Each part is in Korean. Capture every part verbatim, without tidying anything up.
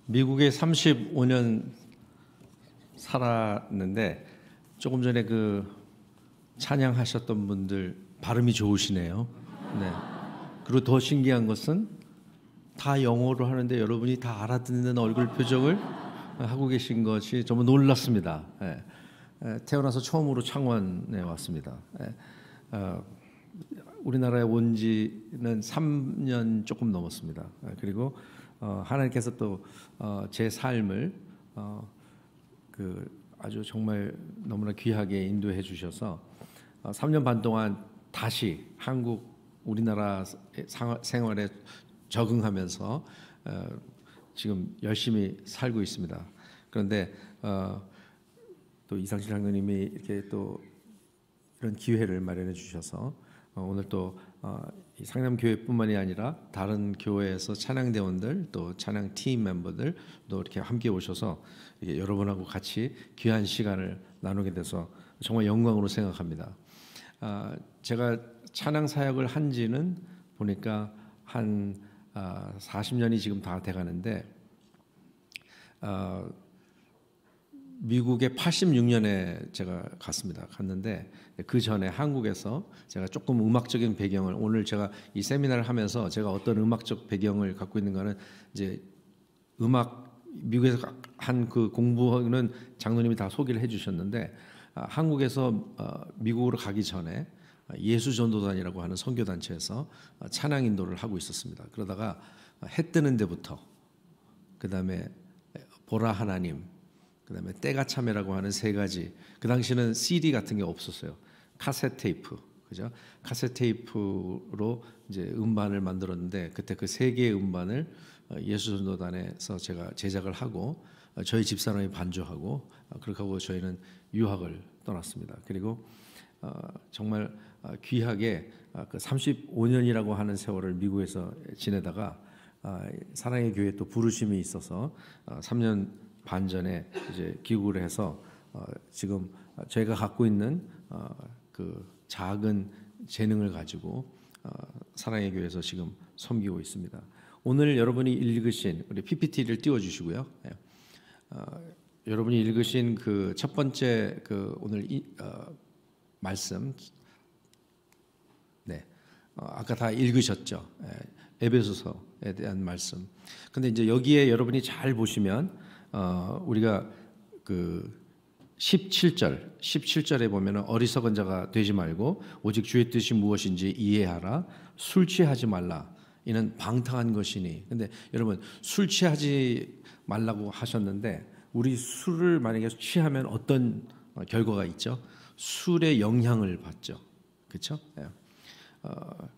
미국에 삼십오 년 살았는데 조금 전에 그 찬양하셨던 분들 발음이 좋으시네요. 네. 그리고 더 신기한 것은 다 영어로 하는데 여러분이 다 알아듣는 얼굴 표정을 하고 계신 것이 정말 놀랐습니다. 네. 태어나서 처음으로 창원에 왔습니다. 네. 어, 우리나라에 온 지는 삼 년 조금 넘었습니다. 그리고 어, 하나님께서 또 제 어, 삶을 어, 그 아주 정말 너무나 귀하게 인도해 주셔서 어, 삼 년 반 동안 다시 한국 우리나라 생활에 적응하면서 어, 지금 열심히 살고 있습니다. 그런데 어, 또 이상실 장로님이 이렇게 또 이런 기회를 마련해 주셔서 어, 오늘 또 어, 상남교회뿐만이 아니라 다른 교회에서 찬양대원들 또 찬양팀 멤버들 또 이렇게 함께 오셔서 이렇게 여러분하고 같이 귀한 시간을 나누게 돼서 정말 영광으로 생각합니다. 어, 제가 찬양 사역을 한 지는 보니까 한 어, 사십 년이 지금 다 돼가는데 어, 미국에 팔십육 년에 제가 갔습니다. 갔는데 그 전에 한국에서 제가 조금 음악적인 배경을 오늘 제가 이 세미나를 하면서 제가 어떤 음악적 배경을 갖고 있는가는 이제 음악 미국에서 한 그 공부하는 장로님이 다 소개를 해주셨는데 한국에서 미국으로 가기 전에 예수전도단이라고 하는 선교단체에서 찬양 인도를 하고 있었습니다. 그러다가 해 뜨는 데부터 그 다음에 보라 하나님 그 다음에 때가 참회라고 하는 세 가지. 그 당시는 씨디 같은 게 없었어요. 카세트 테이프, 그죠? 카세트 테이프로 이제 음반을 만들었는데 그때 그 세 개의 음반을 예수전도단에서 제가 제작을 하고 저희 집사람이 반주하고 그렇게 하고 저희는 유학을 떠났습니다. 그리고 정말 귀하게 그 삼십오 년이라고 하는 세월을 미국에서 지내다가 사랑의 교회 또 부르심이 있어서 삼 년 반 전에 이제 귀국을 해서 어, 지금 제가 갖고 있는 어, 그 작은 재능을 가지고 어, 사랑의 교회에서 지금 섬기고 있습니다. 오늘 여러분이 읽으신 우리 피피티를 띄워주시고요. 네. 어, 여러분이 읽으신 그 첫 번째 그 오늘 이, 어, 말씀, 네, 어, 아까 다 읽으셨죠. 네. 에베소서에 대한 말씀. 근데 이제 여기에 여러분이 잘 보시면. 어, 우리가 그 십칠 절, 십칠 절에 보면은 어리석은 자가 되지 말고 오직 주의 뜻이 무엇인지 이해하라. 술 취하지 말라. 이는 방탕한 것이니. 근데 여러분 술 취하지 말라고 하셨는데 우리 술을 만약에 취하면 어떤 결과가 있죠? 술의 영향을 받죠. 그렇죠? 예. 어,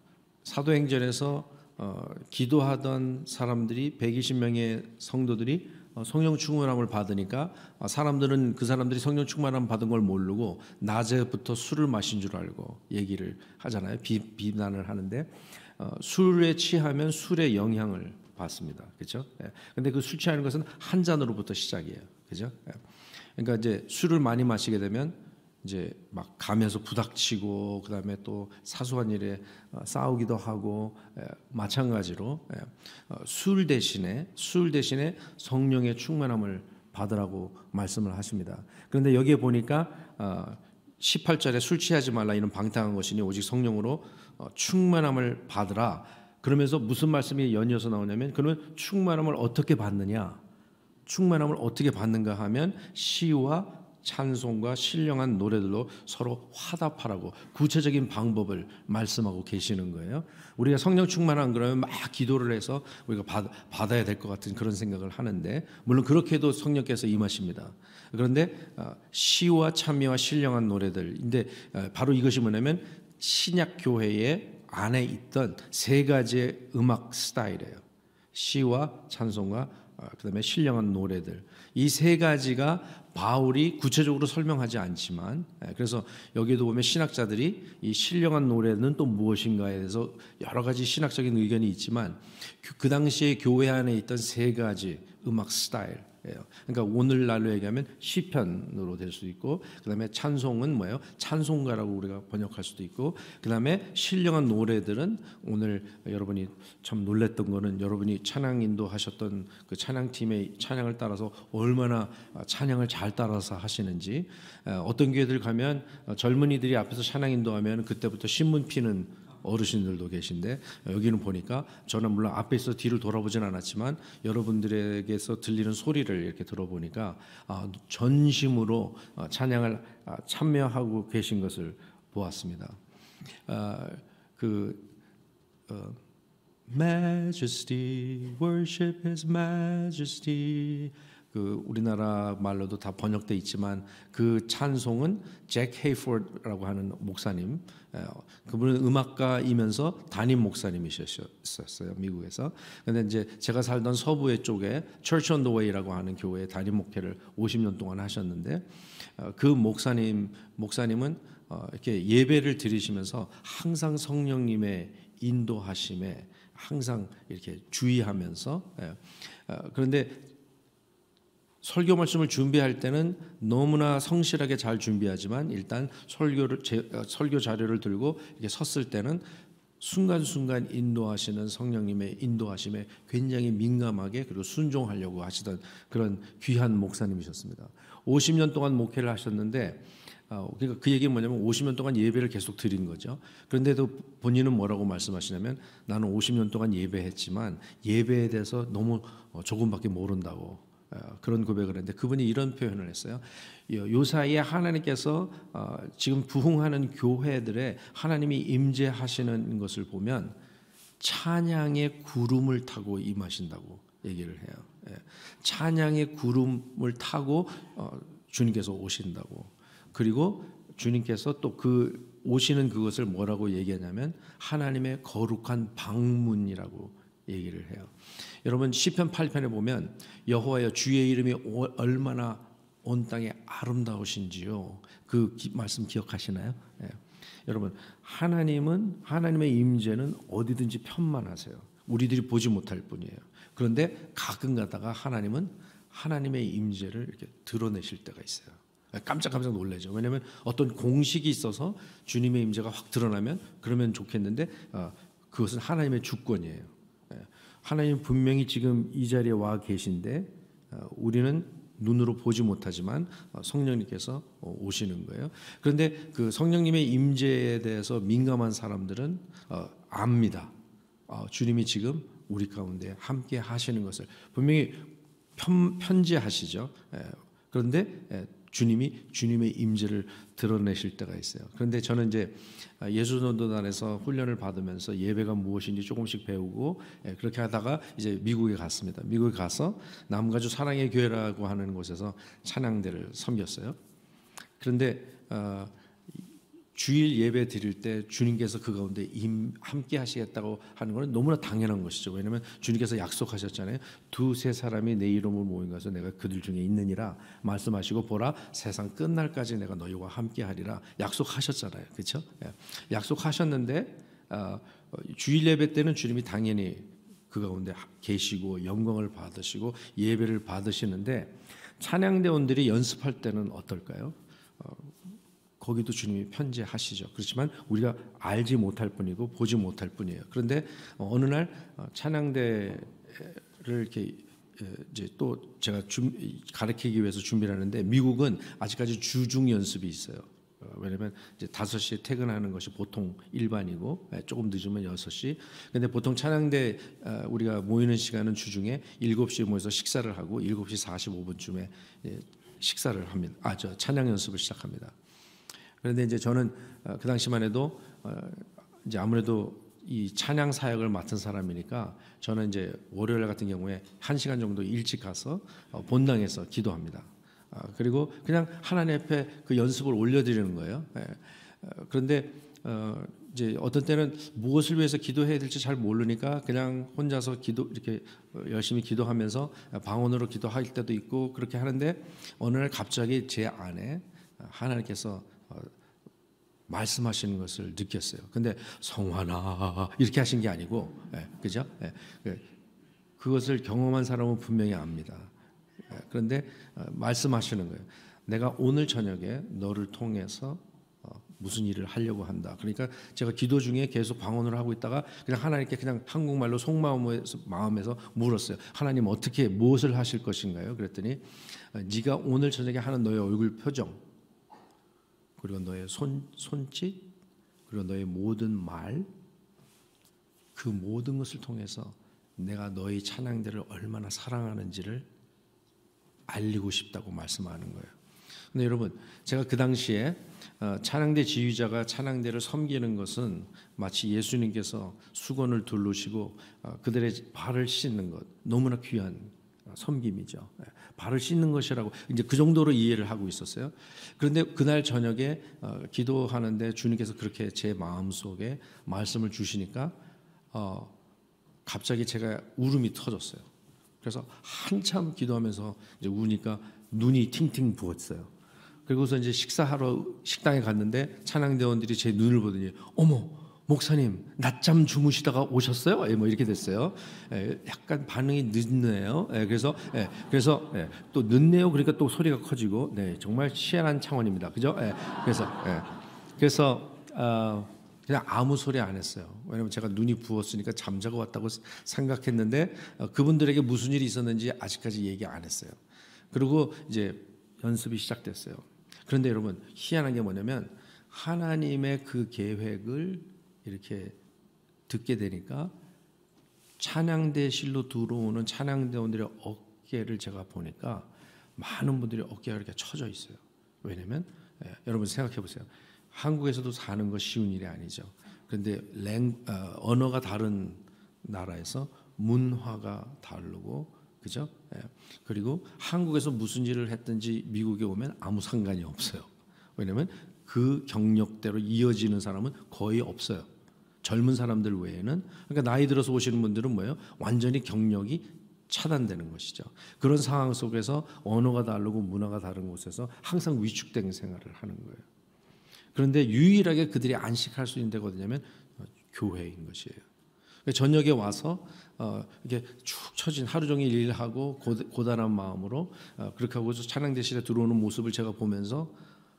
사도행전에서 어, 기도하던 사람들이 백이십 명의 성도들이 성령 충만함을 받으니까 사람들은 그 사람들이 성령 충만함 받은 걸 모르고 낮에부터 술을 마신 줄 알고 얘기를 하잖아요. 비, 비난을 하는데 어, 술에 취하면 술의 영향을 받습니다. 그렇죠? 예. 근데 그 술 취하는 것은 한 잔으로부터 시작이에요. 그렇죠? 예. 그러니까 이제 술을 많이 마시게 되면 이제 막 가면서 부닥치고 그다음에 또 사소한 일에 싸우기도 하고 에, 마찬가지로 에, 어, 술 대신에 술 대신에 성령의 충만함을 받으라고 말씀을 하십니다. 그런데 여기에 보니까 어, 십팔 절에 술 취하지 말라 이는 방탕한 것이니 오직 성령으로 어, 충만함을 받으라. 그러면서 무슨 말씀이 연이어서 나오냐면 그러면 충만함을 어떻게 받느냐? 충만함을 어떻게 받는가 하면 시와 찬송과 신령한 노래들로 서로 화답하라고 구체적인 방법을 말씀하고 계시는 거예요. 우리가 성령 충만한 그러면 막 기도를 해서 우리가 받, 받아야 될 것 같은 그런 생각을 하는데 물론 그렇게 해도 성령께서 임하십니다. 그런데 시와 찬미와 신령한 노래들인데 바로 이것이 뭐냐면 신약 교회의 안에 있던 세 가지의 음악 스타일이에요. 시와 찬송과 그다음에 신령한 노래들. 이 세 가지가 바울이 구체적으로 설명하지 않지만 그래서 여기도 보면 신학자들이 이 신령한 노래는 또 무엇인가에 대해서 여러 가지 신학적인 의견이 있지만 그 당시에 교회 안에 있던 세 가지 음악 스타일 해요. 그러니까 오늘날로 얘기하면 시편으로 될 수도 있고, 그다음에 찬송은 뭐예요? 찬송가라고 우리가 번역할 수도 있고, 그다음에 신령한 노래들은 오늘 여러분이 참 놀랬던 거는 여러분이 찬양 인도하셨던 그 찬양팀의 찬양을 따라서 얼마나 찬양을 잘 따라서 하시는지. 어떤 교회들 가면 젊은이들이 앞에서 찬양 인도하면 그때부터 신문 피는 어르신들도 계신데, 여기는 보니까 저는 물론 앞에 있어 뒤를 돌아보진 않았지만 여러분들에게서 들리는 소리를 이렇게 들어보니까 전심으로 찬양을 참여하고 계신 것을 보았습니다. 그 어, Majesty, worship His Majesty. 그 우리나라 말로도 다 번역돼 있지만 그 찬송은 잭 헤이포드라고 하는 목사님, 그분은 음악가이면서 담임 목사님이셨어요, 미국에서. 근데 이제 제가 살던 서부의 쪽에 Church on the Way라고 하는 교회에 담임 목회를 오십 년 동안 하셨는데, 그 목사님 목사님은 이렇게 예배를 드리시면서 항상 성령님의 인도하심에 항상 이렇게 주의하면서, 그런데 설교 말씀을 준비할 때는 너무나 성실하게 잘 준비하지만 일단 설교를 제, 설교 자료를 들고 이렇게 섰을 때는 순간순간 인도하시는 성령님의 인도하심에 굉장히 민감하게 그리고 순종하려고 하시던 그런 귀한 목사님이셨습니다. 오십 년 동안 목회를 하셨는데, 그러니까 그 얘기는 뭐냐면 오십 년 동안 예배를 계속 드린 거죠. 그런데도 본인은 뭐라고 말씀하시냐면, 나는 오십 년 동안 예배했지만 예배에 대해서 너무 조금밖에 모른다고 그런 고백을 했는데, 그분이 이런 표현을 했어요. 요 사이에 하나님께서 지금 부흥하는 교회들에 하나님이 임재하시는 것을 보면 찬양의 구름을 타고 임하신다고 얘기를 해요. 찬양의 구름을 타고 주님께서 오신다고. 그리고 주님께서 또 그 오시는 그것을 뭐라고 얘기하냐면 하나님의 거룩한 방문이라고 얘기를 해요. 여러분 시편 팔 편에 보면 여호와여 주의 이름이 얼마나 온 땅에 아름다우신지요. 그 기, 말씀 기억하시나요? 예. 여러분 하나님은 하나님의 임재는 어디든지 편만하세요. 우리들이 보지 못할 뿐이에요. 그런데 가끔 가다가 하나님은 하나님의 임재를 이렇게 드러내실 때가 있어요. 깜짝깜짝 놀라죠. 왜냐하면 어떤 공식이 있어서 주님의 임재가 확 드러나면 그러면 좋겠는데 어, 그것은 하나님의 주권이에요. 하나님 분명히 지금 이 자리에 와 계신데 우리는 눈으로 보지 못하지만 성령님께서 오시는 거예요. 그런데 그 성령님의 임재에 대해서 민감한 사람들은 압니다. 주님이 지금 우리 가운데 함께 하시는 것을 분명히 편, 편지하시죠. 그런데 주님이 주님의 임재를 드러내실 때가 있어요. 그런데 저는 이제 예수전도단에서 훈련을 받으면서 예배가 무엇인지 조금씩 배우고 그렇게 하다가 이제 미국에 갔습니다. 미국에 가서 남가주 사랑의 교회라고 하는 곳에서 찬양대를 섬겼어요. 그런데 어, 주일 예배 드릴 때 주님께서 그 가운데 임, 함께 하시겠다고 하는 것은 너무나 당연한 것이죠. 왜냐하면 주님께서 약속하셨잖아요. 두세 사람이 내 이름으로 모인 것은 내가 그들 중에 있느니라 말씀하시고 보라 세상 끝날까지 내가 너희와 함께 하리라 약속하셨잖아요. 그렇죠? 예. 약속하셨는데 어, 주일 예배 때는 주님이 당연히 그 가운데 계시고 영광을 받으시고 예배를 받으시는데 찬양대원들이 연습할 때는 어떨까요? 어, 거기도 주님이 편지하시죠. 그렇지만 우리가 알지 못할 뿐이고 보지 못할 뿐이에요. 그런데 어느 날 찬양대를 이렇게 이제 또 제가 가르치기 위해서 준비를 하는데 미국은 아직까지 주중 연습이 있어요. 왜냐하면 이제 다섯 시에 퇴근하는 것이 보통 일반이고 조금 늦으면 여섯 시. 근데 보통 찬양대 우리가 모이는 시간은 주중에 일곱 시에 모여서 식사를 하고 일곱 시 사십오 분쯤에 식사를 합니다. 아, 저 찬양 연습을 시작합니다. 그런데 이제 저는 그 당시만 해도 이제 아무래도 이 찬양 사역을 맡은 사람이니까 저는 이제 월요일 같은 경우에 한 시간 정도 일찍 가서 본당에서 기도합니다. 그리고 그냥 하나님 앞에 그 연습을 올려드리는 거예요. 그런데 이제 어떤 때는 무엇을 위해서 기도해야 될지 잘 모르니까 그냥 혼자서 기도 이렇게 열심히 기도하면서 방언으로 기도할 때도 있고 그렇게 하는데 어느 날 갑자기 제 안에 하나님께서 말씀하시는 것을 느꼈어요. 근데 성화나 이렇게 하신 게 아니고, 예, 그죠? 예, 그것을 경험한 사람은 분명히 압니다. 그런데 말씀하시는 거예요. 내가 오늘 저녁에 너를 통해서 무슨 일을 하려고 한다. 그러니까 제가 기도 중에 계속 방언을 하고 있다가 그냥 하나님께 그냥 한국말로 속마음에서 마음에서 물었어요. 하나님 어떻게 무엇을 하실 것인가요? 그랬더니 네가 오늘 저녁에 하는 너의 얼굴 표정, 그리고 너의 손 손짓, 그리고 너의 모든 말, 그 모든 것을 통해서 내가 너의 찬양대를 얼마나 사랑하는지를 알리고 싶다고 말씀하는 거예요. 근데 여러분, 제가 그 당시에 찬양대 지휘자가 찬양대를 섬기는 것은 마치 예수님께서 수건을 둘르시고 그들의 발을 씻는 것, 너무나 귀한 섬김이죠. 발을 씻는 것이라고 이제 그 정도로 이해를 하고 있었어요. 그런데 그날 저녁에 기도하는데 주님께서 그렇게 제 마음 속에 말씀을 주시니까 어, 갑자기 제가 울음이 터졌어요. 그래서 한참 기도하면서 이제 우니까 눈이 팅팅 부었어요. 그리고서 이제 식사하러 식당에 갔는데 찬양대원들이 제 눈을 보더니 어머 목사님 낮잠 주무시다가 오셨어요? 예, 뭐 이렇게 됐어요. 예, 약간 반응이 늦네요. 예, 그래서 예, 그래서 예, 또 늦네요. 그러니까 또 소리가 커지고 네 정말 희한한 창원입니다. 그죠? 예, 그래서 예, 그래서 어, 그냥 아무 소리 안 했어요. 왜냐면 제가 눈이 부었으니까 잠자고 왔다고 생각했는데 어, 그분들에게 무슨 일이 있었는지 아직까지 얘기 안 했어요. 그리고 이제 연습이 시작됐어요. 그런데 여러분 희한한 게 뭐냐면 하나님의 그 계획을 이렇게 듣게 되니까 찬양대실로 들어오는 찬양대원들의 어깨를 제가 보니까 많은 분들이 어깨가 이렇게 처져 있어요. 왜냐면 예, 여러분 생각해 보세요. 한국에서도 사는 거 쉬운 일이 아니죠. 그런데 랭, 어, 언어가 다른 나라에서 문화가 다르고 그죠? 예. 그리고 한국에서 무슨 일을 했든지 미국에 오면 아무 상관이 없어요. 왜냐하면 그 경력대로 이어지는 사람은 거의 없어요. 젊은 사람들 외에는. 그러니까 나이 들어서 오시는 분들은 뭐예요? 완전히 경력이 차단되는 것이죠. 그런 상황 속에서 언어가 다르고 문화가 다른 곳에서 항상 위축된 생활을 하는 거예요. 그런데 유일하게 그들이 안식할 수 있는 데가 어디냐면 교회인 것이에요. 저녁에 와서 어, 이렇게 축 처진 하루 종일 일하고 고단한 마음으로 어, 그렇게 하고서 찬양대실에 들어오는 모습을 제가 보면서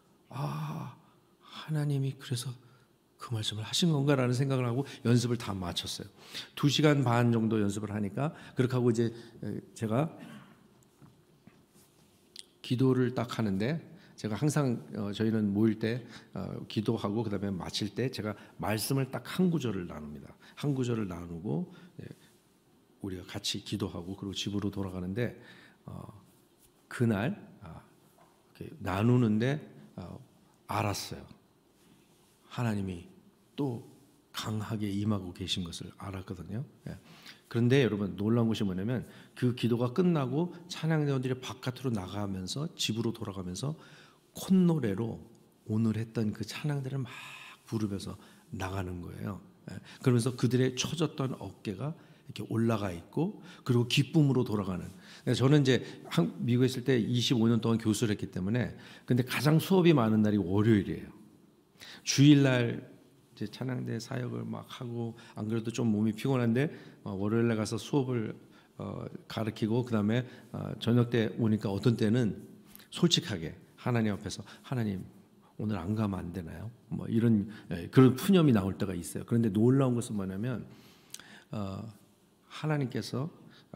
아 하나님이 그래서 그 말씀을 하신 건가라는 생각을 하고 연습을 다 마쳤어요. 두 시간 반 정도 연습을 하니까 그렇게 하고 이제 제가 기도를 딱 하는데 제가 항상 어, 저희는 모일 때 어, 기도하고 그다음에 마칠 때 제가 말씀을 딱 한 구절을 나눕니다. 한 구절을 나누고 예, 우리가 같이 기도하고 그리고 집으로 돌아가는데 어, 그날 아, 나누는데 어, 알았어요. 하나님이 또 강하게 임하고 계신 것을 알았거든요. 예. 그런데 여러분 놀라운 것이 뭐냐면 그 기도가 끝나고 찬양대원들이 바깥으로 나가면서 집으로 돌아가면서 콧노래로 오늘 했던 그 찬양들을 막 부르면서 나가는 거예요. 그러면서 그들의 처졌던 어깨가 이렇게 올라가 있고 그리고 기쁨으로 돌아가는. 저는 이제 미국에 있을 때 이십오 년 동안 교수를 했기 때문에 근데 가장 수업이 많은 날이 월요일이에요. 주일날 이제 찬양대 사역을 막 하고 안 그래도 좀 몸이 피곤한데 월요일날 가서 수업을 가르치고 그다음에 저녁 때 오니까 어떤 때는 솔직하게 하나님 앞에서 하나님 오늘 안 가면 안 되나요? 뭐 이런 그런 푸념이 나올 때가 있어요. 그런데 놀라운 것은 뭐냐면 어, 하나님께서 어,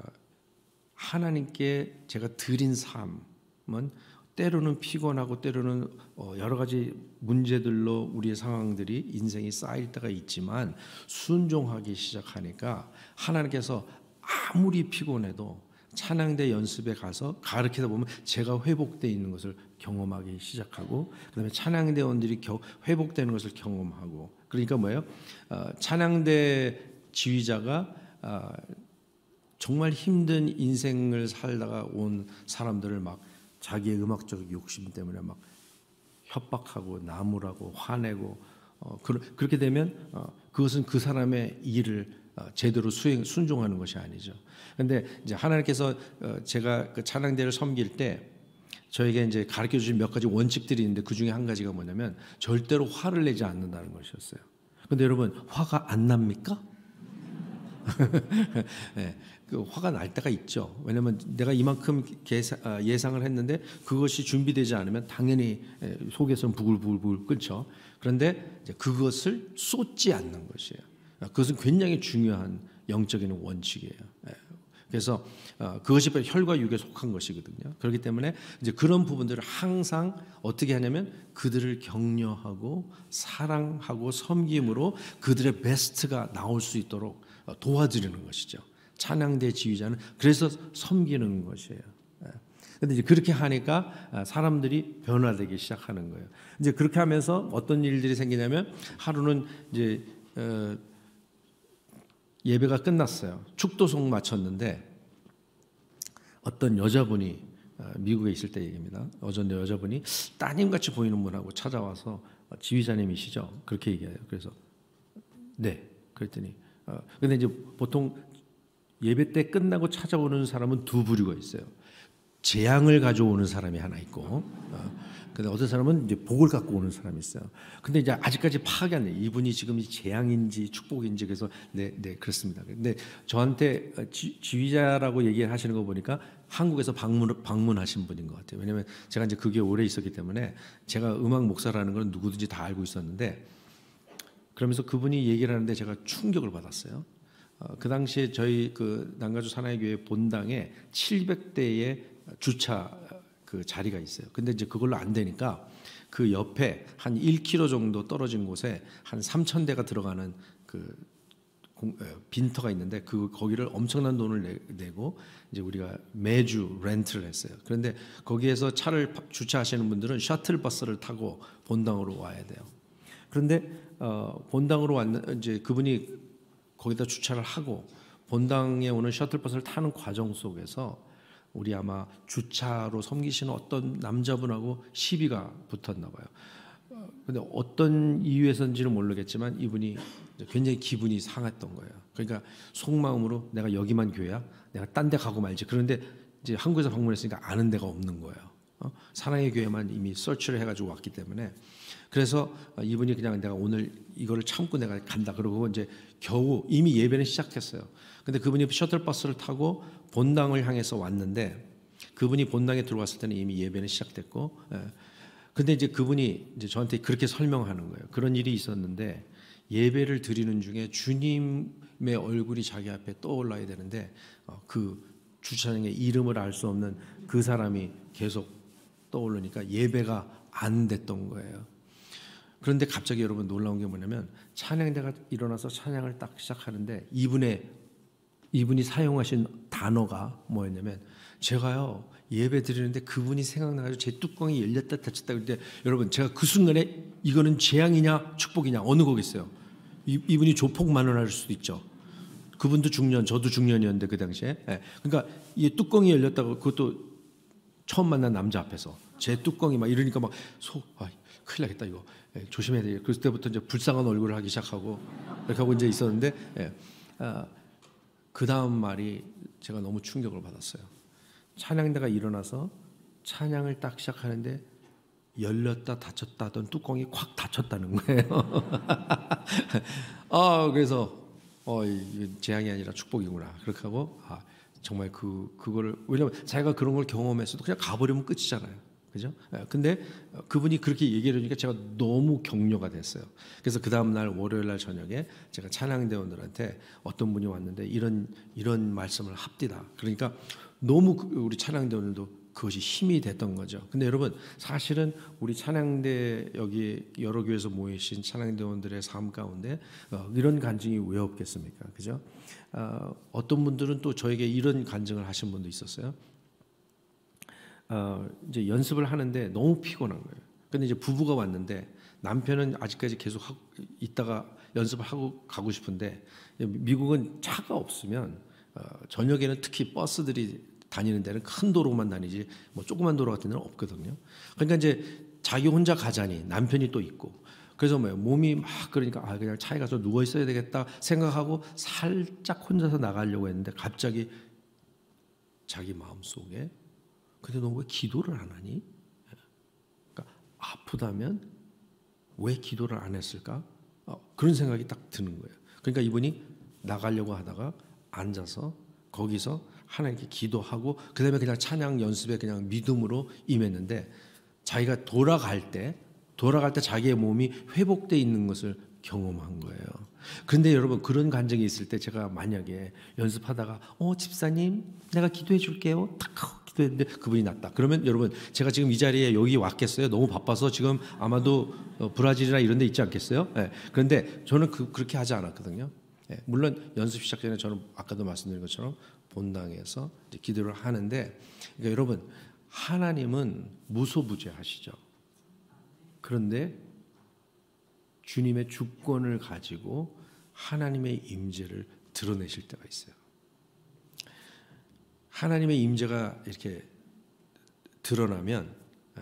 하나님께 제가 드린 삶은 때로는 피곤하고 때로는 어, 여러 가지 문제들로 우리의 상황들이 인생이 쌓일 때가 있지만 순종하기 시작하니까 하나님께서 아무리 피곤해도 찬양대 연습에 가서 가르치다 보면 제가 회복되어 있는 것을 경험하기 시작하고 그다음에 찬양대원들이 회복되는 것을 경험하고 그러니까 뭐예요? 어, 찬양대 지휘자가 어, 정말 힘든 인생을 살다가 온 사람들을 막 자기의 음악적 욕심 때문에 막 협박하고 나무라고 화내고 어, 그, 그렇게 되면 어, 그것은 그 사람의 일을 어, 제대로 수행 순종하는 것이 아니죠. 그런데 이제 하나님께서 어, 제가 그 찬양대를 섬길 때 저에게 이제 가르쳐 주신 몇 가지 원칙들이 있는데 그 중에 한 가지가 뭐냐면 절대로 화를 내지 않는다는 것이었어요. 그런데 여러분 화가 안 납니까? 예, 그 화가 날 때가 있죠. 왜냐하면 내가 이만큼 계산, 아, 예상을 했는데 그것이 준비되지 않으면 당연히 예, 속에서는 부글부글 끓죠. 그런데 이제 그것을 쏟지 않는 것이에요. 그것은 굉장히 중요한 영적인 원칙이에요. 예. 그래서 어, 그것이 바로 혈과 육에 속한 것이거든요. 그렇기 때문에 이제 그런 부분들을 항상 어떻게 하냐면 그들을 격려하고 사랑하고 섬김으로 그들의 베스트가 나올 수 있도록 도와드리는 것이죠. 찬양대 지휘자는 그래서 섬기는 것이에요. 그런데 이제 그렇게 하니까 사람들이 변화되기 시작하는 거예요. 이제 그렇게 하면서 어떤 일들이 생기냐면 하루는 이제 어, 예배가 끝났어요. 축도송 마쳤는데 어떤 여자분이 미국에 있을 때 얘기입니다. 어떤 여자분이 따님같이 보이는 분하고 찾아와서 지휘자님이시죠? 그렇게 얘기해요. 그래서 네. 그랬더니 어, 근데 이제 보통 예배 때 끝나고 찾아오는 사람은 두 부류가 있어요. 재앙을 가져오는 사람이 하나 있고, 어, 근데 어떤 사람은 이제 복을 갖고 오는 사람이 있어요. 근데 이제 아직까지 파악이 안 돼요. 이분이 지금 재앙인지 축복인지. 그래서 네, 네 그렇습니다. 근데 저한테 지, 지휘자라고 얘기하시는 거 보니까 한국에서 방문 방문하신 분인 것 같아요. 왜냐하면 제가 이제 그게 오래 있었기 때문에 제가 음악 목사라는 건 누구든지 다 알고 있었는데, 그러면서 그분이 얘기를 하는데 제가 충격을 받았어요. 어, 그 당시에 저희 그 남가주 사나이 교회 본당에 칠백 대의 주차 그 자리가 있어요. 근데 이제 그걸로 안 되니까 그 옆에 한 일 킬로미터 정도 떨어진 곳에 한 삼천 대가 들어가는 그 공, 빈터가 있는데 그 거기를 엄청난 돈을 내, 내고 이제 우리가 매주 렌트를 했어요. 그런데 거기에서 차를 주차하시는 분들은 셔틀 버스를 타고 본당으로 와야 돼요. 그런데 어, 본당으로 왔는 이제 그분이 거기다 주차를 하고 본당에 오는 셔틀 버스를 타는 과정 속에서 우리 아마 주차로 섬기시는 어떤 남자분하고 시비가 붙었나 봐요. 근데 어떤 이유에서인지는 모르겠지만 이분이 굉장히 기분이 상했던 거예요. 그러니까 속마음으로 내가 여기만 교회야, 내가 딴 데 가고 말지. 그런데 이제 한국에서 방문했으니까 아는 데가 없는 거예요. 어? 사랑의 교회만 이미 서치를 해가지고 왔기 때문에. 그래서 이분이 그냥 내가 오늘 이거를 참고 내가 간다. 그러고 이제 겨우 이미 예배는 시작했어요. 근데 그분이 셔틀버스를 타고 본당을 향해서 왔는데 그분이 본당에 들어왔을 때는 이미 예배는 시작됐고, 예. 근데 이제 그분이 이제 저한테 그렇게 설명하는 거예요. 그런 일이 있었는데 예배를 드리는 중에 주님의 얼굴이 자기 앞에 떠올라야 되는데 어, 그 주차장의 이름을 알 수 없는 그 사람이 계속 떠오르니까 예배가 안 됐던 거예요. 그런데 갑자기 여러분 놀라운 게 뭐냐면 찬양대가 일어나서 찬양을 딱 시작하는데 이분의 이분이 사용하신 단어가 뭐였냐면 제가요 예배 드리는데 그분이 생각나가지고 제 뚜껑이 열렸다 닫혔다. 그런데 여러분 제가 그 순간에 이거는 재앙이냐 축복이냐 어느 거겠어요? 이, 이분이 조폭만을 할 수도 있죠. 그분도 중년, 저도 중년이었는데 그 당시에. 예. 그러니까 이 뚜껑이 열렸다고 그것도 처음 만난 남자 앞에서 제 뚜껑이 막 이러니까 막 소, 아, 큰일 나겠다 이거. 예, 조심해야 돼. 그럴 때부터 이제 불쌍한 얼굴을 하기 시작하고 이렇게 하고 이제 있었는데 예. 아, 그 다음 말이 제가 너무 충격을 받았어요. 찬양대가 일어나서 찬양을 딱 시작하는데 열렸다 닫혔다 하던 뚜껑이 콱 닫혔다는 거예요. 아 그래서 어 이게 재앙이 아니라 축복이구나 그렇게 하고 아 정말 그 그거를 왜냐면 자기가 그런 걸 경험했어도 그냥 가버리면 끝이잖아요. 그죠? 근데 그분이 그렇게 얘기를 하니까 제가 너무 격려가 됐어요. 그래서 그 다음 날 월요일 날 저녁에 제가 찬양대원들한테 어떤 분이 왔는데 이런 이런 말씀을 합디다. 그러니까 너무 우리 찬양대원들도 그것이 힘이 됐던 거죠. 근데 여러분 사실은 우리 찬양대 여기 여러 교회에서 모이신 찬양대원들의 삶 가운데 어, 이런 간증이 왜 없겠습니까? 그죠? 어, 어떤 분들은 또 저에게 이런 간증을 하신 분도 있었어요. 어, 이제 연습을 하는데 너무 피곤한 거예요. 근데 이제 부부가 왔는데 남편은 아직까지 계속 하고 있다가 연습을 하고 가고 싶은데 미국은 차가 없으면 어, 저녁에는 특히 버스들이 다니는 데는 큰 도로만 다니지 뭐 조그만 도로 같은 데는 없거든요. 그러니까 이제 자기 혼자 가자니 남편이 또 있고 그래서 뭐예요 몸이 막 그러니까 아 그냥 차에 가서 누워 있어야 되겠다 생각하고 살짝 혼자서 나가려고 했는데 갑자기 자기 마음 속에 근데 너 왜 기도를 안 하니? 그러니까 아프다면 왜 기도를 안 했을까? 어, 그런 생각이 딱 드는 거예요. 그러니까 이분이 나가려고 하다가 앉아서 거기서 하나님께 기도하고 그다음에 그냥 찬양 연습에 그냥 믿음으로 임했는데 자기가 돌아갈 때 돌아갈 때 자기의 몸이 회복돼 있는 것을 경험한 거예요. 그런데 여러분 그런 간증이 있을 때 제가 만약에 연습하다가 어 집사님 내가 기도해 줄게요 탁 기도했는데 그분이 낫다 그러면 여러분 제가 지금 이 자리에 여기 왔겠어요? 너무 바빠서 지금 아마도 브라질이나 이런 데 있지 않겠어요? 네. 그런데 저는 그, 그렇게 하지 않았거든요. 네. 물론 연습 시작 전에 저는 아까도 말씀드린 것처럼 본당에서 이제 기도를 하는데 그러니까 여러분 하나님은 무소부재하시죠. 그런데 주님의 주권을 가지고 하나님의 임재를 드러내실 때가 있어요. 하나님의 임재가 이렇게 드러나면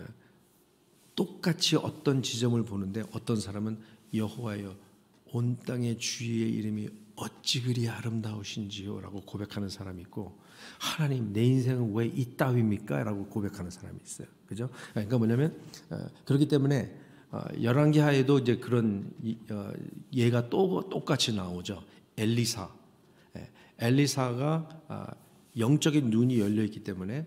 똑같이 어떤 지점을 보는데 어떤 사람은 여호와여 온 땅의 주의 이름이 어찌 그리 아름다우신지요 라고 고백하는 사람이 있고 하나님 내 인생은 왜 이따위입니까? 라고 고백하는 사람이 있어요. 그죠? 그러니까 뭐냐면 그렇기 때문에 열왕기하에도 이제 그런 예가 또 똑같이 나오죠. 엘리사, 엘리사가 영적인 눈이 열려 있기 때문에